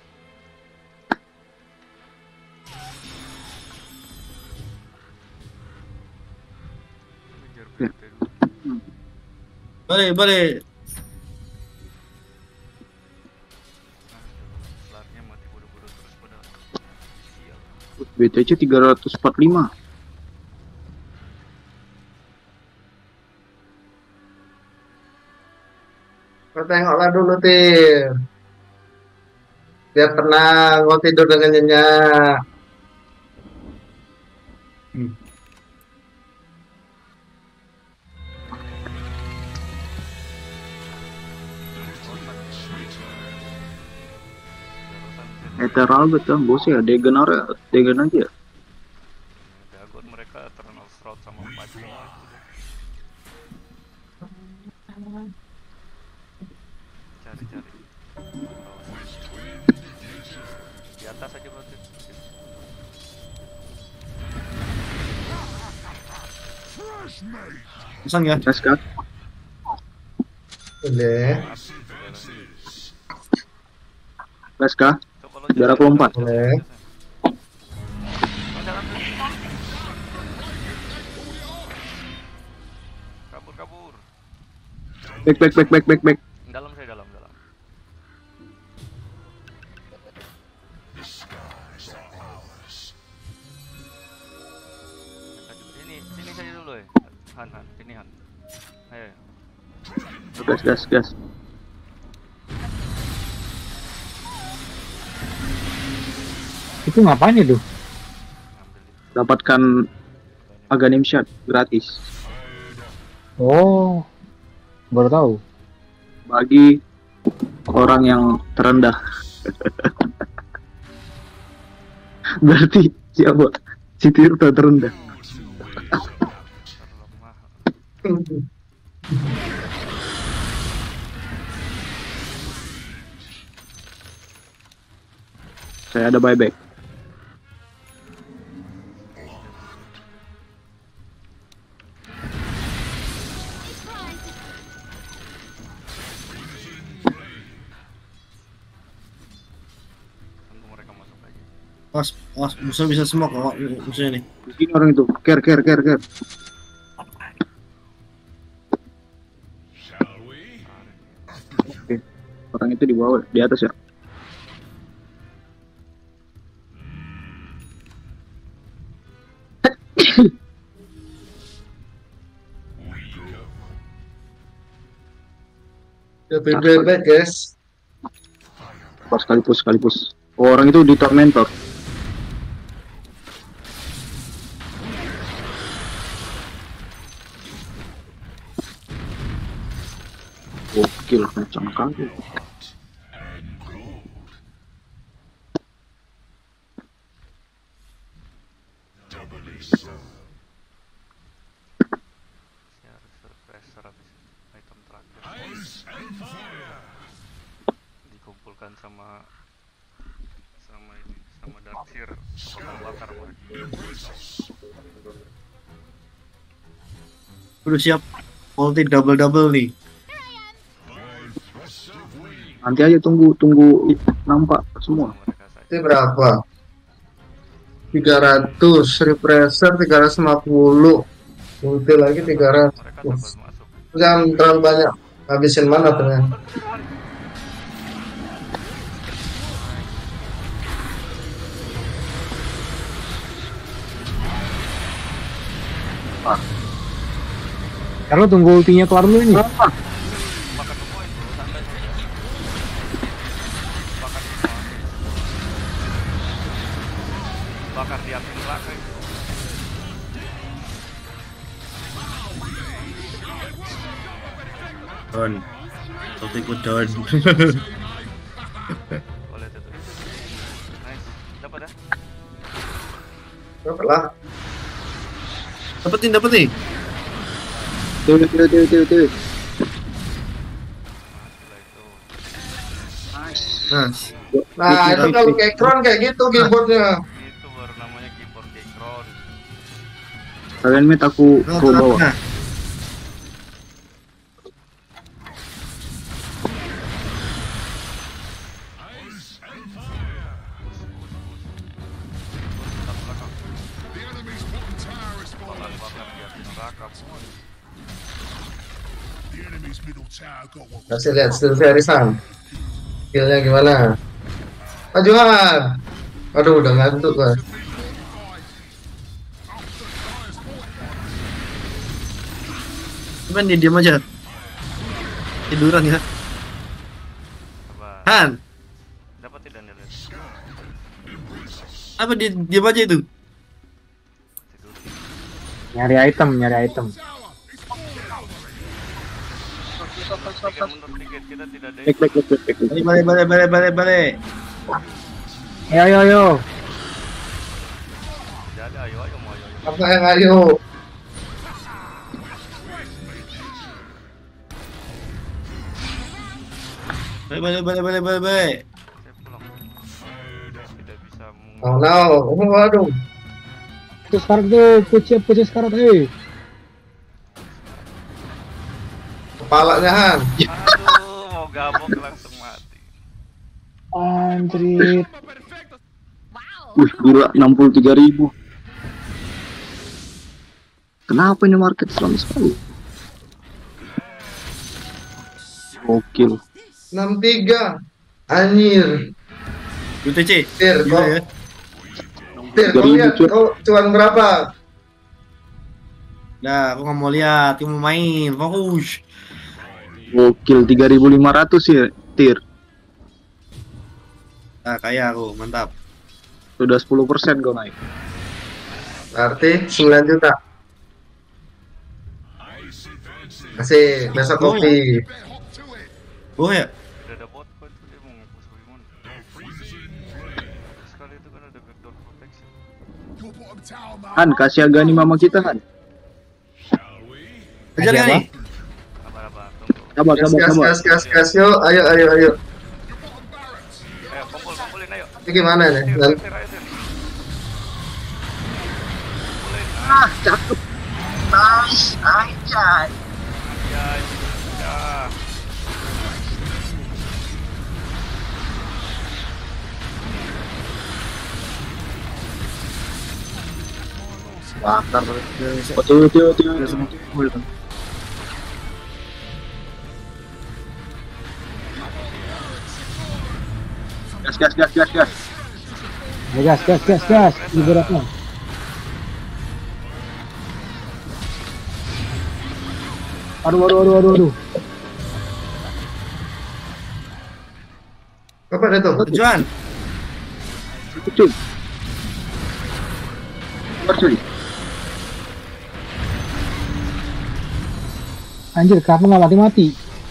Ngejar Ya. B T dulu. Balik, balik. Selarnya mati bodoh-bodoh terus padahal. Sial. B T C tiga ratus empat puluh lima. Kau tengoklah dulu Tir. Biar tenang, kau tidur dengan nyenyak. Eteral betul, bos ya. Degen area, Degen aja. Dagon mereka terkenal fraud sama Pacu. Cari-cari. Di atas aja berarti. Fresh mate. Pesan ya. Gas gas. Boleh, Gas kah? Coba lo Jarak jalan. lompat. boleh. Oh, jalan terus. Kabur, kabur. Back back back back back back. Dalam saya dalam dalam. Ini sini saja dulu ya. Han Han, sini Han. Gas, gas, gas. Itu ngapain itu? Dapatkan Aghanim Shard gratis Oh, baru tahu. bagi orang yang terendah. Berarti siapa? Si Tirta terendah. terlemah. Saya ada buyback. Tunggu mereka masuk lagi. Pas, pas musuh bisa smoke kok musuhnya nih. Di sini orang itu. Care, care, care, care. Shall we? Oke. Orang itu di bawah, di atas ya. Ya baik-baik guys. Pas sekali push, sekali push. Oh, orang itu di Tormentor. Gokil, kencang kali. Ya harus suppressor habis item terakhir. Dikumpulkan sama sama ini sama Darkseer bakal bakar mereka. Udah siap ulti double double nih. Nanti aja tunggu, tunggu i- nampak semua. Mereka saja. Ini berapa? tiga ratus refresher tiga ratus lima puluh. Ulti lagi tiga ratus. Mereka dapat masuk. Jangan terlalu banyak. Habisin mana ternyata. Karena tunggu ultinya kelar dulu ini. Makan semua itu santai saja. Bakar semua. Bakar di api neraka itu. Don. Ulti ku don. Boleh tuh. Nice. Dapat dah. Berapa lah? Dapetin dapetin. Tuh, tuh, tuh, tuh, tuh. Setelah itu Nah, Nah itu kalau kayak Kron kayak gitu keyboardnya. itu baru namanya keyboard Keychron. Kalian met aku nah, ke bawah. nah. The enemy's bottom tower is falling. Bakar di api neraka. Boy. The enemy's middle tower got what Kasih lihat skill Verisan. Skillnya gimana? Majuan. Aduh udah ngantuk gua. Cuman dia diam aja. Tiduran ya. Sabar. Han, Dapat tidak nih? Lihat. apa dia diam aja itu? Tidur. Nyari item, nyari item. Sedikit mundur sedikit, kita tidak ada. Back, back, back, back, back. Balik balik balik balik balik balik. Ayo, ayo, ayo. Tidak ada. Ayo ayo mau ayo. ayo. Apa yang ayo? Balik balik balik balik balik balik. Saya pulang. Tidak bisa meng- Oh no. Oh, waduh. Putus karat tuh, putus putus karat, eh. Kepalanya Han. Aduh, mau gabok langsung mati. Anjrit. Wow. Wih, gila, enam puluh tiga ribu. Kenapa ini market selalu sekali? Gokil. enam tiga. Anjir. U T C. Tir, Gila kok. ya. Tir, kau lihat kau cuan berapa? Nah, aku nggak mau lihat, aku mau main, fokus. Gokil tiga ribu lima ratus ya, Tir. Nah, kaya aku, mantap. Sudah sepuluh persen gue naik. Berarti sembilan juta. Kasih besok kopi. Oh ya, Udah ada bot kan tuh dia mau ngapus Wimon. Sekali itu kan ada backdoor protection. Your bottom tower, man. Han, kasih agani mama kita, Han. kejar Ada gak nih? Apa-apa, tunggu. Sabar, Gas, sabar, gas, sabar. gas, gas, gas, yuk, ayo, ayo, ayo. Ayo, kumpul, kumpulin ayo. Ini gimana nih? Tir, Dan tir, tir, ayo, tir. Ah, cakep. Nice, anjay. Ya, ya. Bakar. Oke, oke, oke. Gas, gas, gas, gas, gas. Ayo gas, gas, gas, gas. Ibaratnya. Aduh, aduh, aduh, aduh, aduh. apa itu? Tujuan. Cuy. Keluar, cuy. Anjir, kamu nggak mati-mati.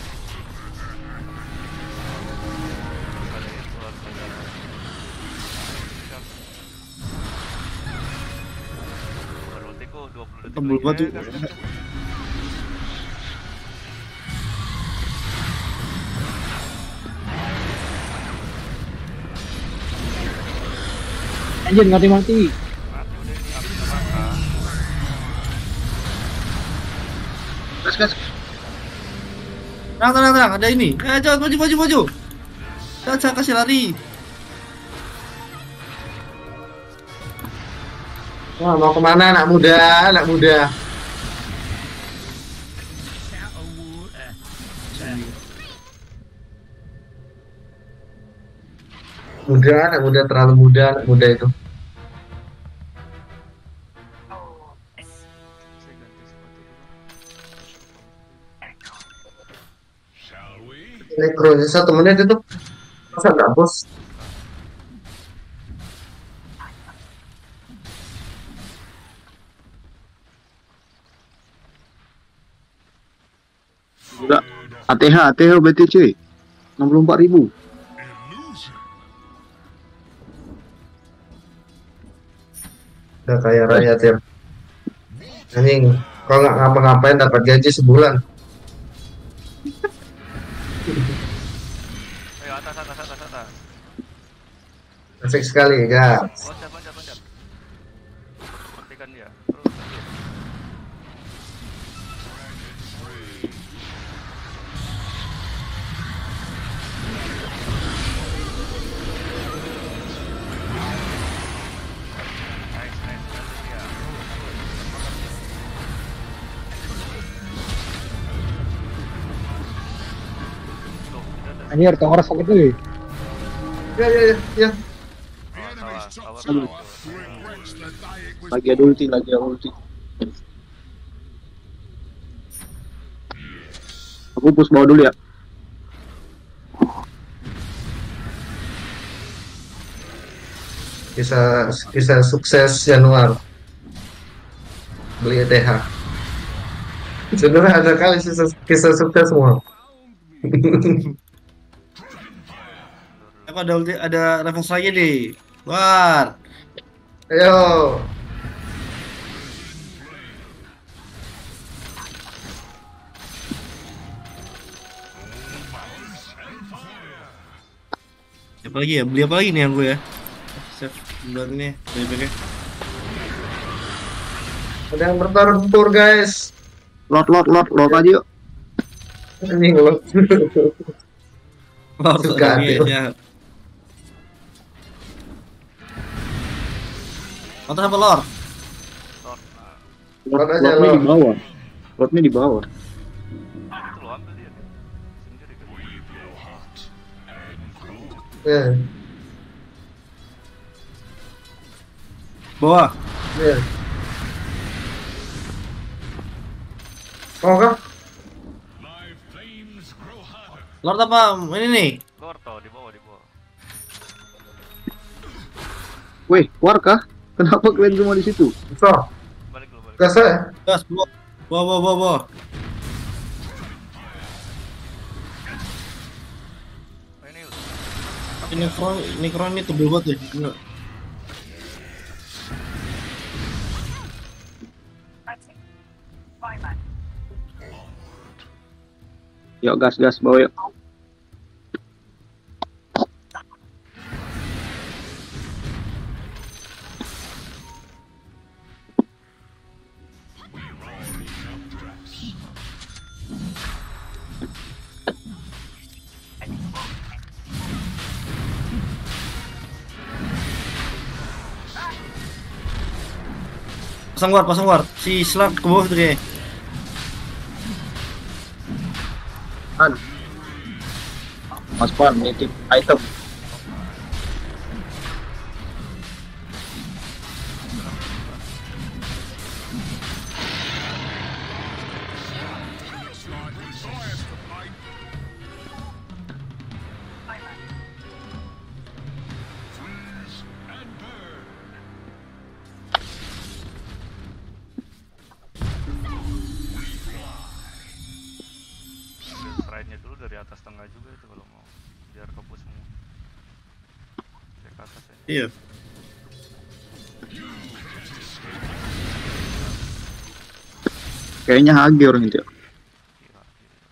Ultiku dua puluh detik Tembul lagi. batu. Eh, gas, gas, gas. Anjir, nggak mati-mati. Mati udah ini habis neraka. Gas, gas. Tenang, tenang, tenang, ada ini. Eh, jangan maju, maju, maju. Jangan saya kasih lari. Wah, mau kemana anak muda, anak muda? Muda, anak muda terlalu muda, anak muda itu. Saya ganti sepatu dulu. Shall we? Nekronya satu menit itu masa nggak bos? Enggak. A T H, A T H berarti cuy. enam puluh empat ribu. Illusion. Udah kaya raya Tir. Anjing, kalau nggak ngapa-ngapain dapat gaji sebulan. Ayo atas, atas, atas, atas. Asik sekali, gas. Loncat, loncat, loncat. Matikan dia. Terus. Nice, nice, lanjut dia. Tuh, kita ada Anjir, tongkras sakit tuh. Ya, ya, ya, ya. The enemy's top Tower, tower tower. regrets the day it was Lagi ada ulti, lagi ada ulti. Aku push bawah dulu ya. Kisah kisah sukses Januar. Beli E T H. Sebenarnya ada kali kisah, kisah sukses semua. Aku ada ulti, ada reverse lagi nih. War. Ayo. Apa lagi ya? Beli apa lagi nih yang gue ya? Save buat ini, beli pakai. Ada yang bertempur guys. Lot, lot, lot, lot aja yuk. Anjing lo. Lor, Suka ini hati. aja. Motor apa lor? Lot aja Lotnya lo. di bawah. Lotnya di bawah. Itu lo ambil dia deh. Sendiri kan. Ya, Bawah. ya. Mau kah? my flames Lord apa? Ini nih. Lord toh di bawah di bawah. Weh, war kah? Kenapa kalian semua di situ? So, Balik lu balik. gas ya. Gas, bawa, bawa, bawa, bawa, bawa. Oh, ini Ini Necron, Necron ini tebel banget ya. Enggak. Yuk gas gas bawa yuk. Pasang ward, pasang ward. Si Slug ke bawah tuh kayaknya. An. Mas Pan, nitip item. Looks like the Zions to play. Freeze and burn. Stride-nya dulu dari atas tengah juga itu kalau mau biar kebus semua. Dari ke atas ya. Iya. Kayaknya H G orang itu. Kira.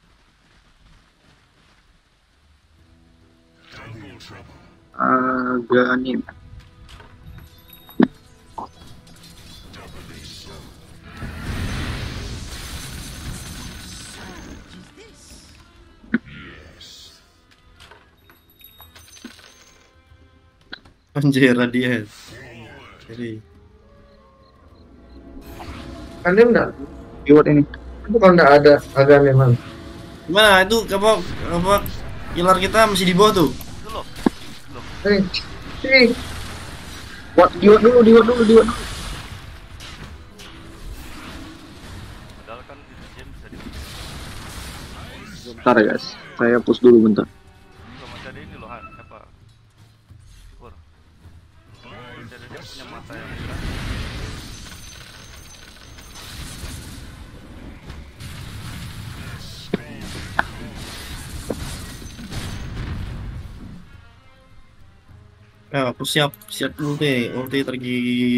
Agak nih. Anjir, radiant. Jadi, Kan dia enggak. Keyword ini. Itu kalau enggak ada agak memang. gimana itu apa apa pilar kita masih di bawah tuh. Itu loh. Loh. Eh, eh, What keyword dulu, keyword dulu, keyword dulu. Padahal kan di gem bisa di Bentar ya guys, saya push dulu bentar. Belum masih ada ini loh Han, apa? Pur. Masih ada dia punya mata yang merah. Ya, aku siap siap dulu deh. Ulti tergi.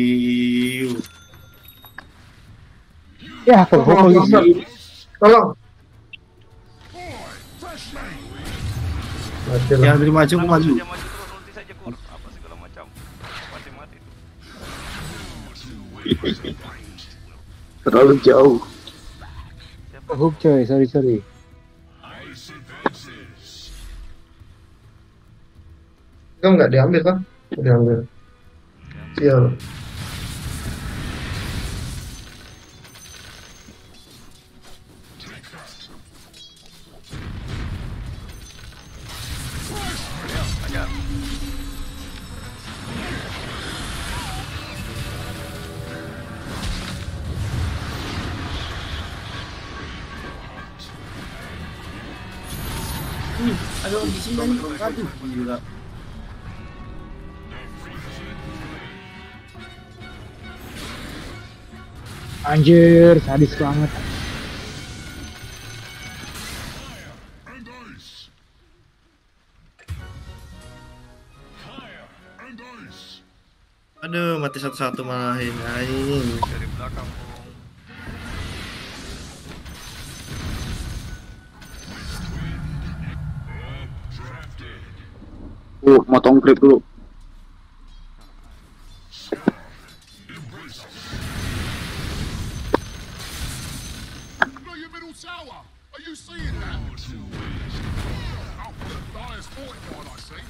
Ya, kalau tolong, polisi. tolong. Boy, fresh meat. Mati Ya, lah. dari maju aku maju. Dia maju terus ulti saja kur. Apa segala macam. Mati-mati itu. Terlalu jauh. Siapa? Hook coy, sorry sorry. Ice advances. Itu enggak diambil kan? Diambil. Sial. Ih, ada orang di sini nih. Aduh, gila. Anjir, sadis banget. And ice. Fire and ice. Aduh, mati satu-satu malahin anjing. Dari belakang Bung. Drafted. Oh, motong creep dulu. Look your middle tower. Are you seeing that? Oh, the Dire's fortified, I see.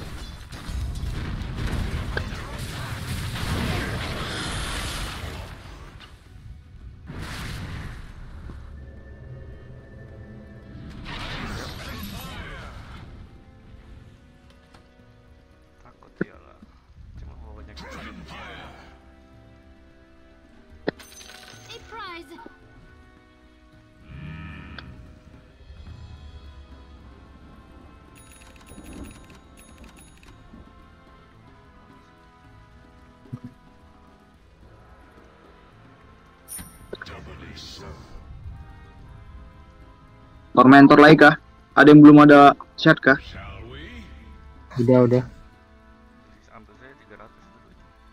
Takut dia lah. Cuma bawanya kita. A prize. Tormentor lagi kah? Ada yang belum ada set kah? Udah, udah. Ambil saya tiga ratus dulu.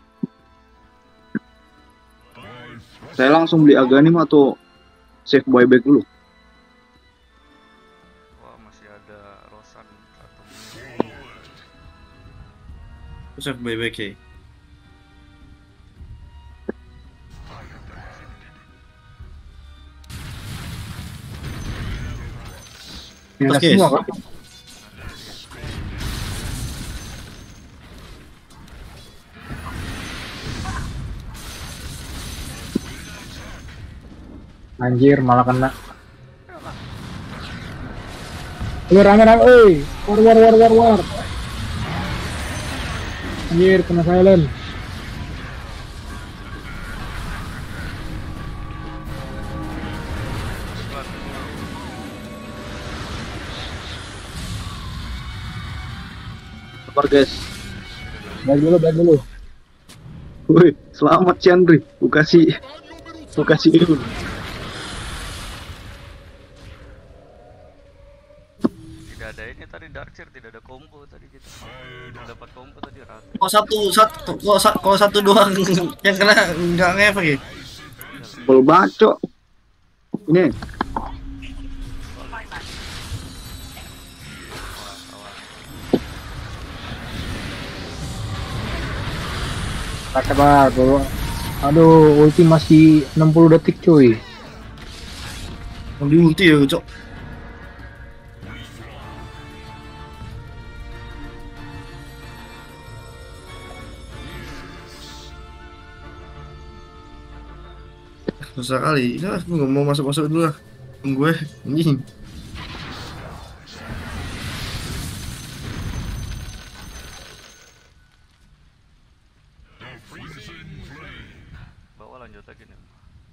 Saya langsung beli Aghanim atau save buyback dulu? Wah, masih ada Rosan satu. Save buyback ya. Udah Oke. semua kan? Anjir, malah kena. Wih, rame-rame, oi. War, war, war, war, war. Anjir, kena silent. Sabar guys. Baik dulu, baik dulu. Woi, selamat Chandri. Aku kasih, aku kasih dulu. Tidak ada ini tadi Darkseer, tidak ada combo tadi kita. Dapat combo tadi rata. Kok satu satu kok, sa- kok satu doang yang kena nggak ngefek ya? Bol bacok. Ini Sabar, bro. Aduh, ulti masih enam puluh detik, cuy. Yang di ulti ya, cok. Susah kali. Ya, aku nggak mau masuk-masuk dulu lah. Gue anjing. Bawa lanjut lagi nih.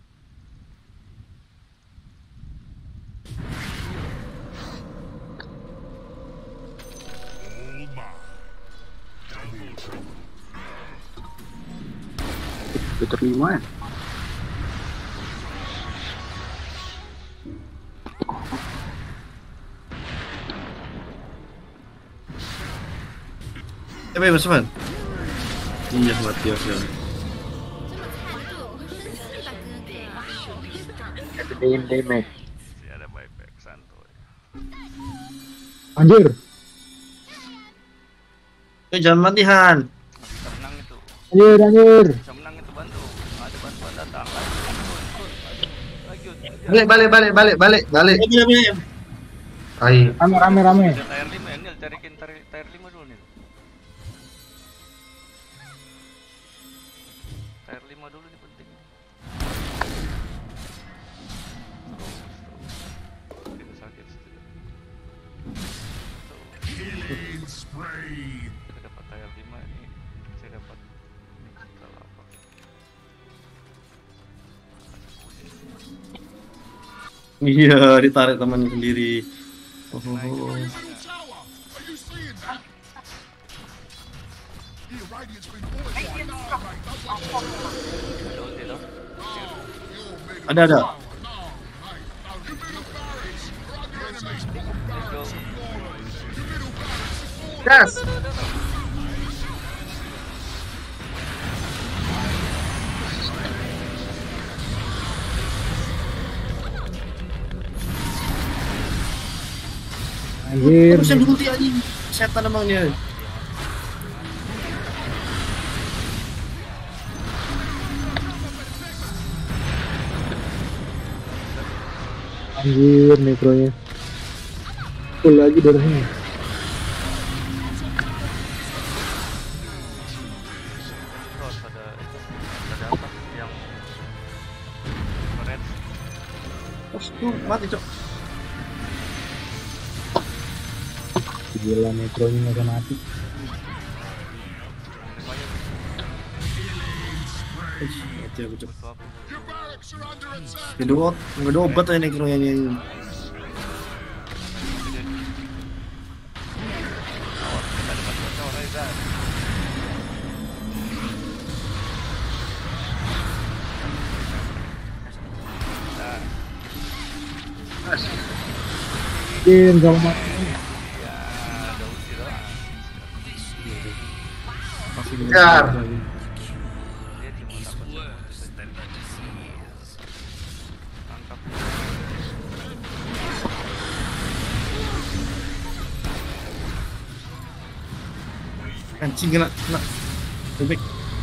Peter lima ya. Eh, bebas man. Iya, mati ya. Gedein damage. Masih ada buyback santuy. Anjir. Eh, jangan mati Han. Bisa menang itu. Anjir, anjir. Bisa menang itu, bantu. Ada bantuan datang. Lanjut, lanjut, lanjut. Balik, balik, balik, balik, balik, balik. Eh, bila, bila. Tai. Rame, rame, rame. Ada tier lima ya, Nil, carikin tier, tier lima dulu nih. Tier lima dulu nih penting. Tidak sakit sedikit. Killing spree. Kita dapat tier lima ini, saya dapat kalau apa? Iya, ditarik temannya sendiri. Oh, oh, In oh. the middle tower. Are you seeing that? Yeah, Radiant's been fortified. No, mate, don't worry. Ada ulti toh? You're middle Ada ada. tower. No, mate, no. You middle barracks. We're under enemies. Bottom barracks. You middle barracks. Yes. Anjir. Harusnya di ulti anjing. Setan emang dia. Anjir, mikronya. Full lagi darahnya. Terus ada itu, ada apa yang red? Oh, tuh, mati, cok. Gila, mikronya nggak mati. Eh, mati aku, cok. Swap. Your barracks are under attack. Gak ada obat, gak ada obat ya nih kronya ini. Kita dapat bocor Reza. Anjir, gak mau mati. Ya, ada ulti doang. Masih Kejar. Dia cuma takut tangkap. Anjing kena, kena. Bebek.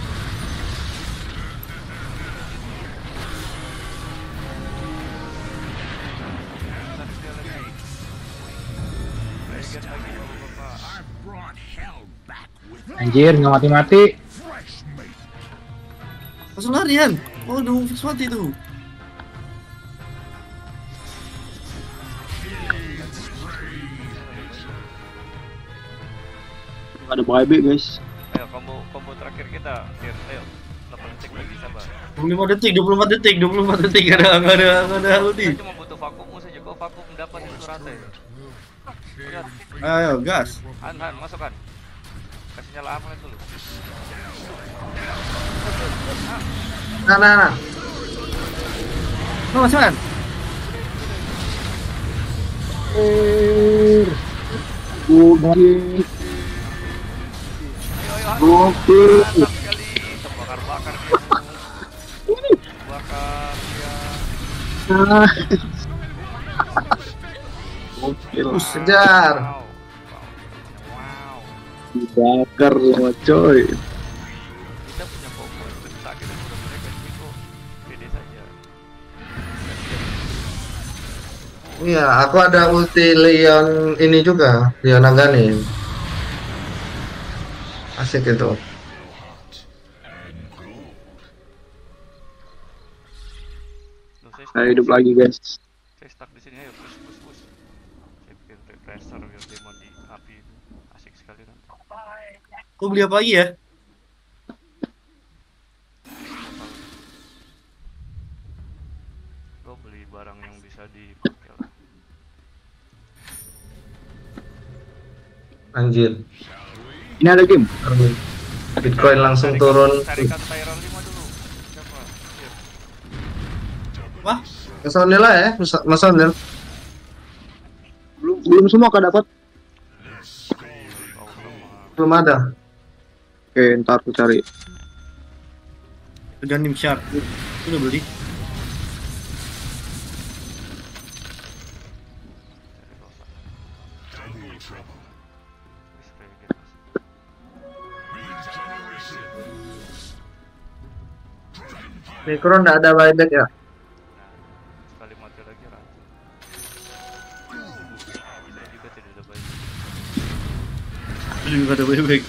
Balikan lagi bapak. I brought hell back with Anjir, gak mati-mati. fresh meat. Langsung larian. Oh, udah fix mati tuh. Nggak ada buyback guys. Ayo combo combo terakhir kita. Biar ayo delapan detik lagi sabar. dua puluh lima detik, dua puluh empat detik, dua puluh empat detik. Ada, nggak ada, nggak ada ulti. Kita cuma butuh vakummu saja. Kau vakum dapat itu rantai. Lihat, Ayo, gas. Han Han masukkan. Kasih nyala amulet dulu. Nah, nah, nah. Oh, masukkan. Gokil. Ayo ayo Han. Gokil. Mantap sekali. Terbakar bakar dia. Bakar dia. Ah. Gokil. Kejar. Wow. Wow. Dibakar semua coy. Kita punya combo yang lebih sakit daripada mereka. Jadi kok pede saja. Iya, aku ada ulti Leon ini juga, Leon Nagani. Asik itu. Loh, saya Saya hidup lagi guys. Saya stuck di sini, ayo push push push. Saya bikin repressor biar demon di api itu asik sekali kan. Kau beli apa lagi ya? Gue beli barang yang bisa dipakai lah. Anjir. Ini ada game. Bitcoin langsung Tarikan- turun. Tarikan Tyron lima dulu. Siapa? Iya. Wah, Mas Onil lah ya, Mas- Mas Onil. Belum belum semua kak dapat. Kau sama Belum ada. Oke, ntar aku cari. Ganim Shark. Itu udah beli. dari Rosa. Wis kayak gitu. Mikro nggak ada buyback ya? Nah, sekali mati lagi ratu. Saya juga tidak ada baik. Itu juga ada bebek.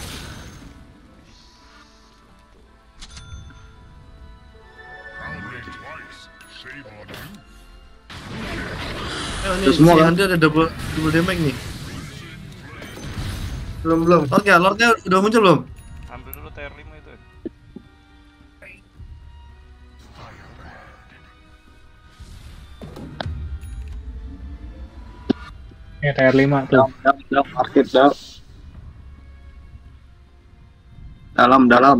Found it twice. Shame on you. Ayo nih, Itu semua si kan? Anda ada double double damage nih. Belum belum. Oke, Lordnya udah muncul belum? Ambil dulu tier lima itu. Ya. Ya, tier lima tuh. Dalam, dalam, dalam market dalam. Dalam, dalam.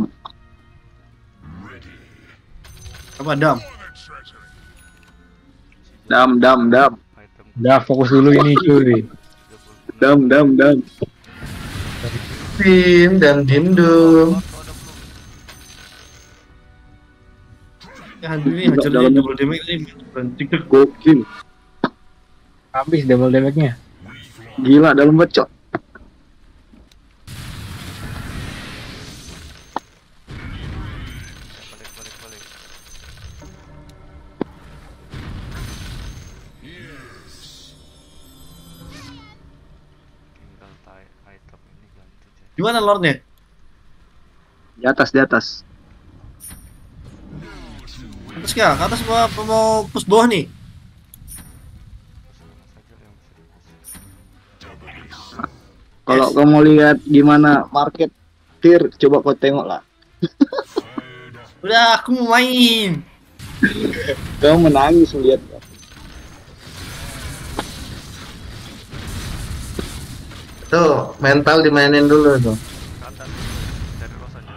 Apa dam? For the treasure. Dam, dam, dam. Item Udah, fokus dulu ini cuy. Dam, dam, dam. Dim dan Dindum. Ya, ini hancur Dalam- double damage ini. Tik tik. Gokil. Habis double damage-nya. Gila, dalam bacot. balik balik balik. Tinggal tie item ini ganti aja. Gimana Lordnya? Di atas, di atas. Atas ya, ke atas mau, mau push bawah nih. Terus mana saja yang bisa dipush. Kalau kamu lihat gimana market tier, coba kau tengok lah. Udah, aku mau main. Kau menangis melihat. Tuh, mental dimainin dulu tuh. Ke atas dari rosanya.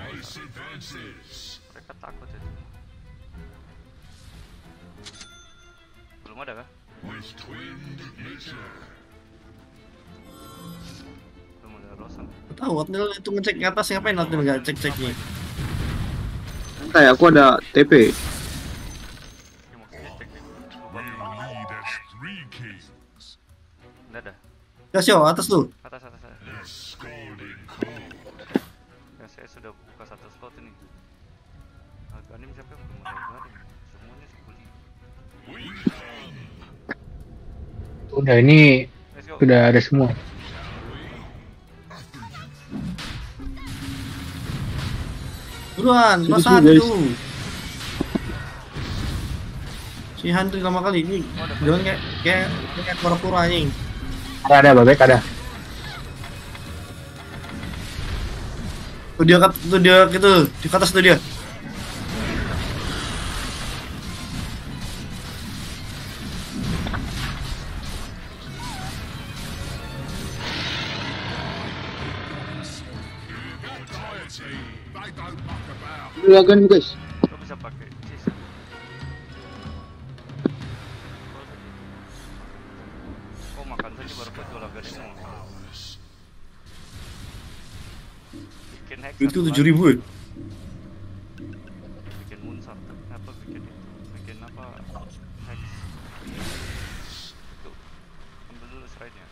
Mereka takut ya. Belum ada kah? Belum ada Rosa. Tahu Otnil itu ngecek ke atas ngapain Otnil nggak cek-cek nih? Santai, aku ada T P. Ya maksudnya cek deh. We lead as three kings. Nggak ada. Ya sih, atas tuh. Atas atas atas. Ya saya sudah buka satu slot ini. Aghanim siapa yang belum ada Aghanim? Semuanya sepuluh. Udah ini Let's go. sudah ada semua. Buruan, Itu mas tuh, satu. guys. Si Handri lama kali ini. Jangan kayak kayak kayak pura-pura anjing. Ada ada babek ada. Tuh dia kat, tuh dia gitu, di atas tuh dia. They don't muck about. Juragan guys. Lo bisa pakai cheese. Oh makan saja baru betul Aghanim. Bikin hex. Itu satu tujuh lagi. ribu ya. Bikin moonshot apa bikin itu bikin apa hex itu ambil dulu stride-nya.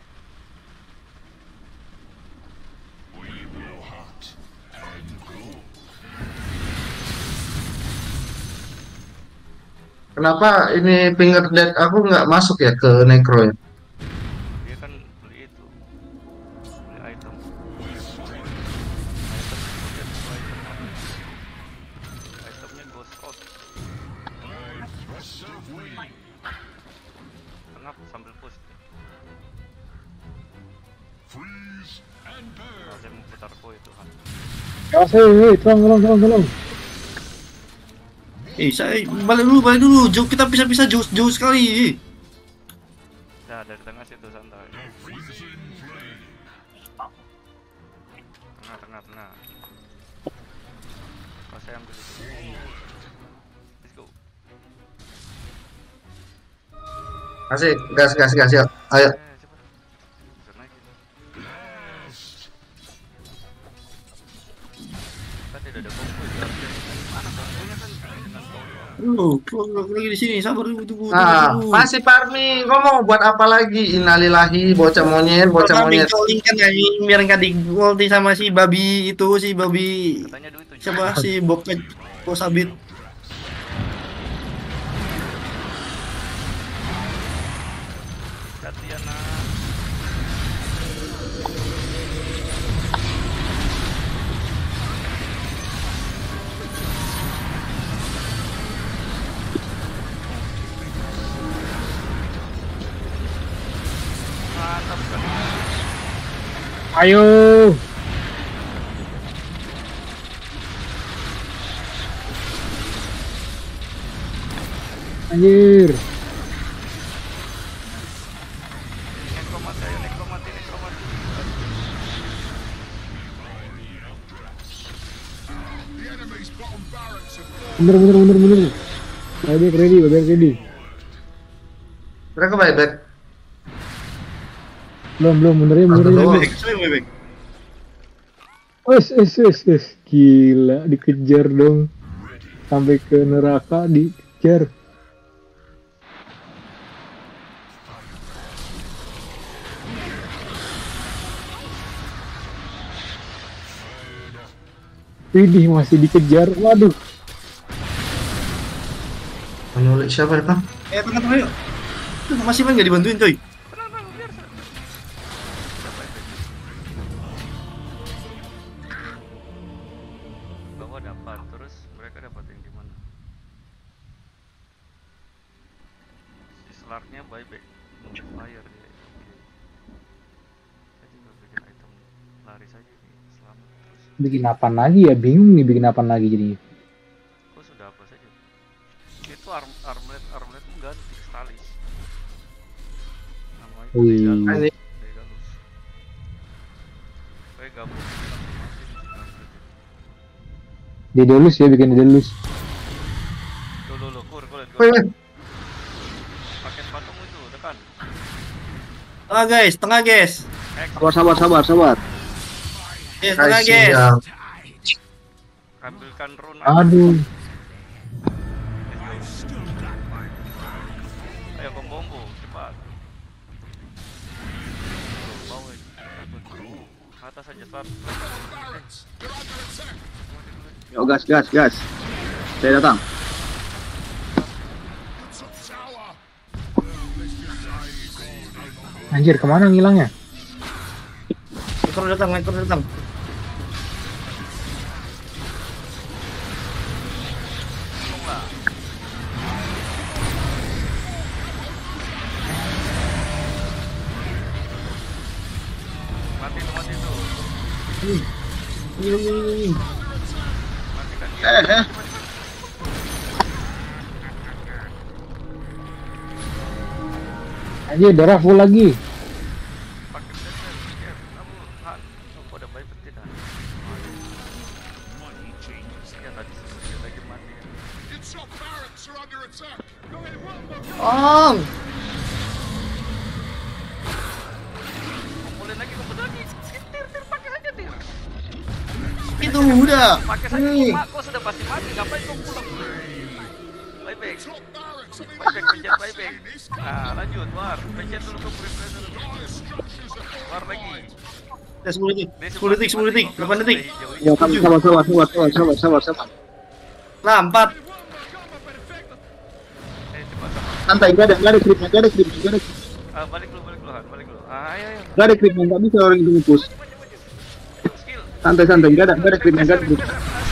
Kenapa ini finger deck aku nggak masuk ya ke necro ya? Dia kan beli itu beli item item kemudian itu item itemnya ghost out tengah sambil push. Freeze and burn. Nah, saya mau putar ko itu kan. Ya saya, hei, tolong tolong tolong tolong. Eh, saya balik dulu, balik dulu. Jauh kita bisa-bisa jauh jauh sekali. Nah dari tengah situ santai. Tengah tengah tengah. Oh, saya ambil itu. Let's go. Asik, gas gas gas yuk. Ayo. Eh, cepat. Bisa naik ini. Kita tidak ada kombo ya. Mana kombonya kan dengan kombo. Aduh, lagi di sini. Sabar dulu, tunggu, Nah, tunggu. masih farming. Ngomong buat apa lagi? Innalillahi, bocah monyet, bocah Farming monyet. calling kan anjing biar nggak di ulti sama si babi itu si babi Katanya duit tujuh. siapa si Bobcat Kosabit. Tatiana. Mantap sekali. Ayo. Anjir. Nekromati ayo nekromati nekromati. The enemy's bottom barracks have fallen. Bener bener bener bener. Babek ready, babek ready. Mereka baik-baik. Belum belum benernya Mantap benernya. doang. Bebek, saya bebek. Wes wes wes wes. Gila dikejar dong. Sampai ke neraka dikejar. Widih masih dikejar. Waduh. Menyulik siapa ya, Bang? Eh, tengah-tengah yuk. Tuh, masih kan nggak dibantuin coy. Tenang tenang biar saya. Siapa itu? Bawah dapat terus mereka dapat yang gimana? Si Slarknya buyback fire dia. Oke. Saya juga bikin item lari saja nih selamat terus. Bikin apaan lagi ya? Bingung nih bikin apaan lagi jadinya. Kok sudah apa saja? Itu arm armlet armlet ganti stalis. Namanya Wih. Daedalus. Anjing. Daedalus. Kayak gabung langsung mati di armlet. Daedalus ya, bikin Daedalus. Lo lo lo kur kur Woi, woi. pakai patung itu dekat Tengah guys, tengah guys. Sabar, sabar, sabar, sabar. Guys, tengah Nice, guys. ya. Ambilkan rune. Aduh. Ayo kombo cepat. Bawah. Atas saja start. Yuk gas, gas, gas. Saya datang. Anjir, kemana ngilangnya? Ekor datang, ekor datang. Mati tuh, mati tuh. Ini, ini, ini. Matikan dia. Eh, eh. Anjir, darah full lagi. Pakai dasar. Ya, kamu han. Oh, udah baik betul dah. Ya tadi sebelum lagi mati. Its top barracks are under attack. Om. Kumpulin lagi, kumpulin lagi. Tir, tir, pakai saja tir. Itu udah. Pakai saja. Nih. Mak, kau sudah pasti mati. Ngapain kau pulang? Buyback. Top barracks are Buyback, pencet buyback. Nah, lanjut, war. Pencet dulu ke preparator dulu. War lagi. Ya, sepuluh detik, sepuluh detik, sepuluh detik, delapan detik. Ya, sabar, sabar, sabar, sabar, sabar, sabar, sabar, sabar. Nah, empat. Eh, cepat, cepat. Santai, gak ada, gak ada creepnya, gak ada creepnya, gak ada creepnya. Ah, balik dulu, balik dulu, Han. Balik dulu. Ah, ayo, ayo. Gak ada creepnya, gak bisa orang itu nge-push. Skill. Santai, santai, gak ada, gak ada creepnya, gak ada creepnya.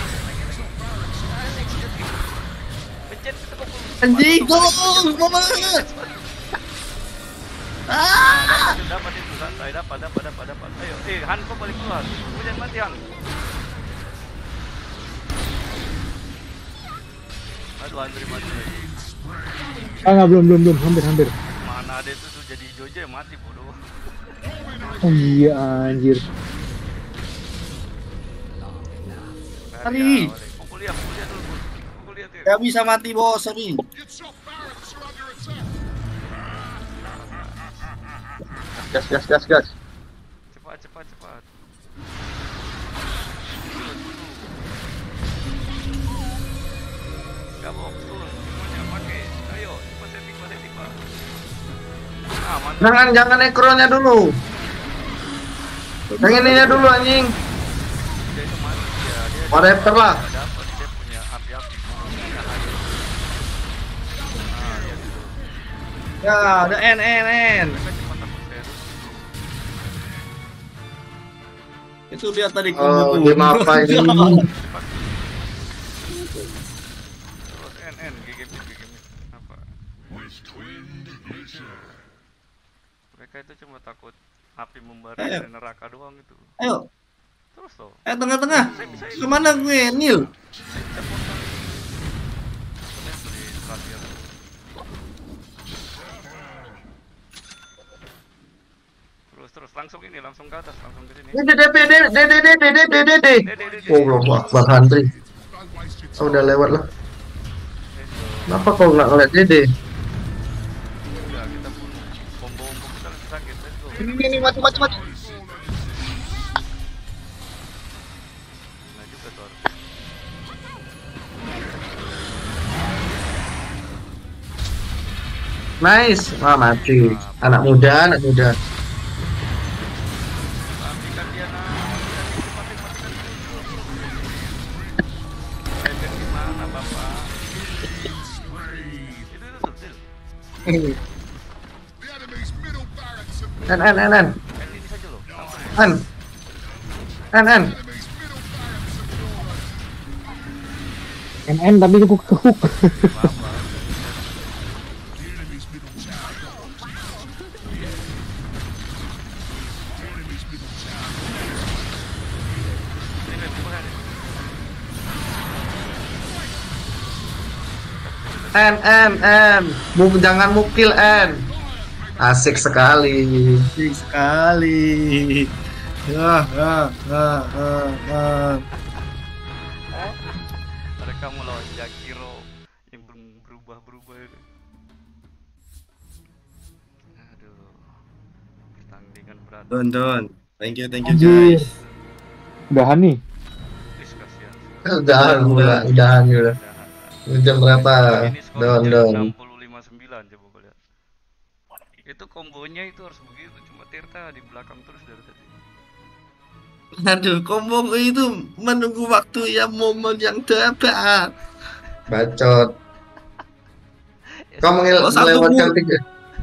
Pencet kita kumpul. Anjing, tolong, mama. Ah. Dapat itu, santai. Dapat, dapat, dapat, dapat. Ayo, eh, Han, kau balik dulu, Han. Kau jangan mati, Han. Aduh, Han, terima kasih. Ah, nggak, belum, belum, belum. Hampir, hampir. Mana ada itu tuh jadi Jojo yang mati, bodoh. Oh iya, anjir. Hari. Pukul dia, pukul dia dulu. Pukul dia, Tir. Gak bisa mati bos, sorry. Its top barracks are under attack. Gas, gas, gas, gas. Cepat, cepat, cepat. Gak box turun, semuanya pakai. Ayo, cepat setting, cepat setting, Pak. Ah, mantap. Jangan, jangan ekronya dulu. Yang ininya dulu anjing. Dia itu mati dia. Dia Warrior lah. nggak dapat, dia punya api-api. Cahaya. Ah, ya gitu. Ya, ada N, N, N. Mereka cuma takut terus. Itu dia tadi Oh, kombo. game apa ini? Terus N N, G G M, G G M. Apa? Mereka itu cuma takut api membara Ayo. dari neraka doang itu. Ayo, Terus loh. eh tengah-tengah. Kemana gue, Nil? Terus terus langsung ini langsung ke atas langsung ke sini. Dede, dede, dede, dede, dede, dede, dede. Oh, belum Akbar Hantri. Don't waste your Oh, udah lewat lah. Kenapa kau nggak ngeliat dede? Udah kita bunuh. Combo-combo kita lagi sakit. Let's go. Ini, ini, mati, mati, mati. Nah juga tuh. Nice. Wah, mati. Anak muda, anak muda. Matikan dia nah. Matikan, matikan, matikan. Efek gimana bapak? Itu itu tuh. Sil. N, The enemy's middle barracks have N, N, N. Kan ini saja loh. Langsung. N. N, N. enemy's middle barracks have fallen. N N tapi kekuk kekuk. Apa? The enemy's middle tower. The enemy's middle tower. Ini kan bukan. N, N, N. Muk, jangan mukil N. Asik sekali. Asik sekali. Ya, ya, ya, ya, ya. Mereka melawan Jakiro yang belum berubah-berubah itu. Aduh. Tandingan berat. Don Don. Thank you, thank you Anjir. guys. Udahan nih. Please kasihan. Udahan, udah, udahan udah. Ini jam berapa? Ini skor Don jam Don. enam puluh lima sembilan coba gue lihat. Itu kombonya itu harus begitu, cuma Tirta di belakang terus dari tadi. Aduh, combo itu menunggu waktu yang momen yang tepat. Bacot. Kau mengel- Oh, satu melewatkan bu- tiga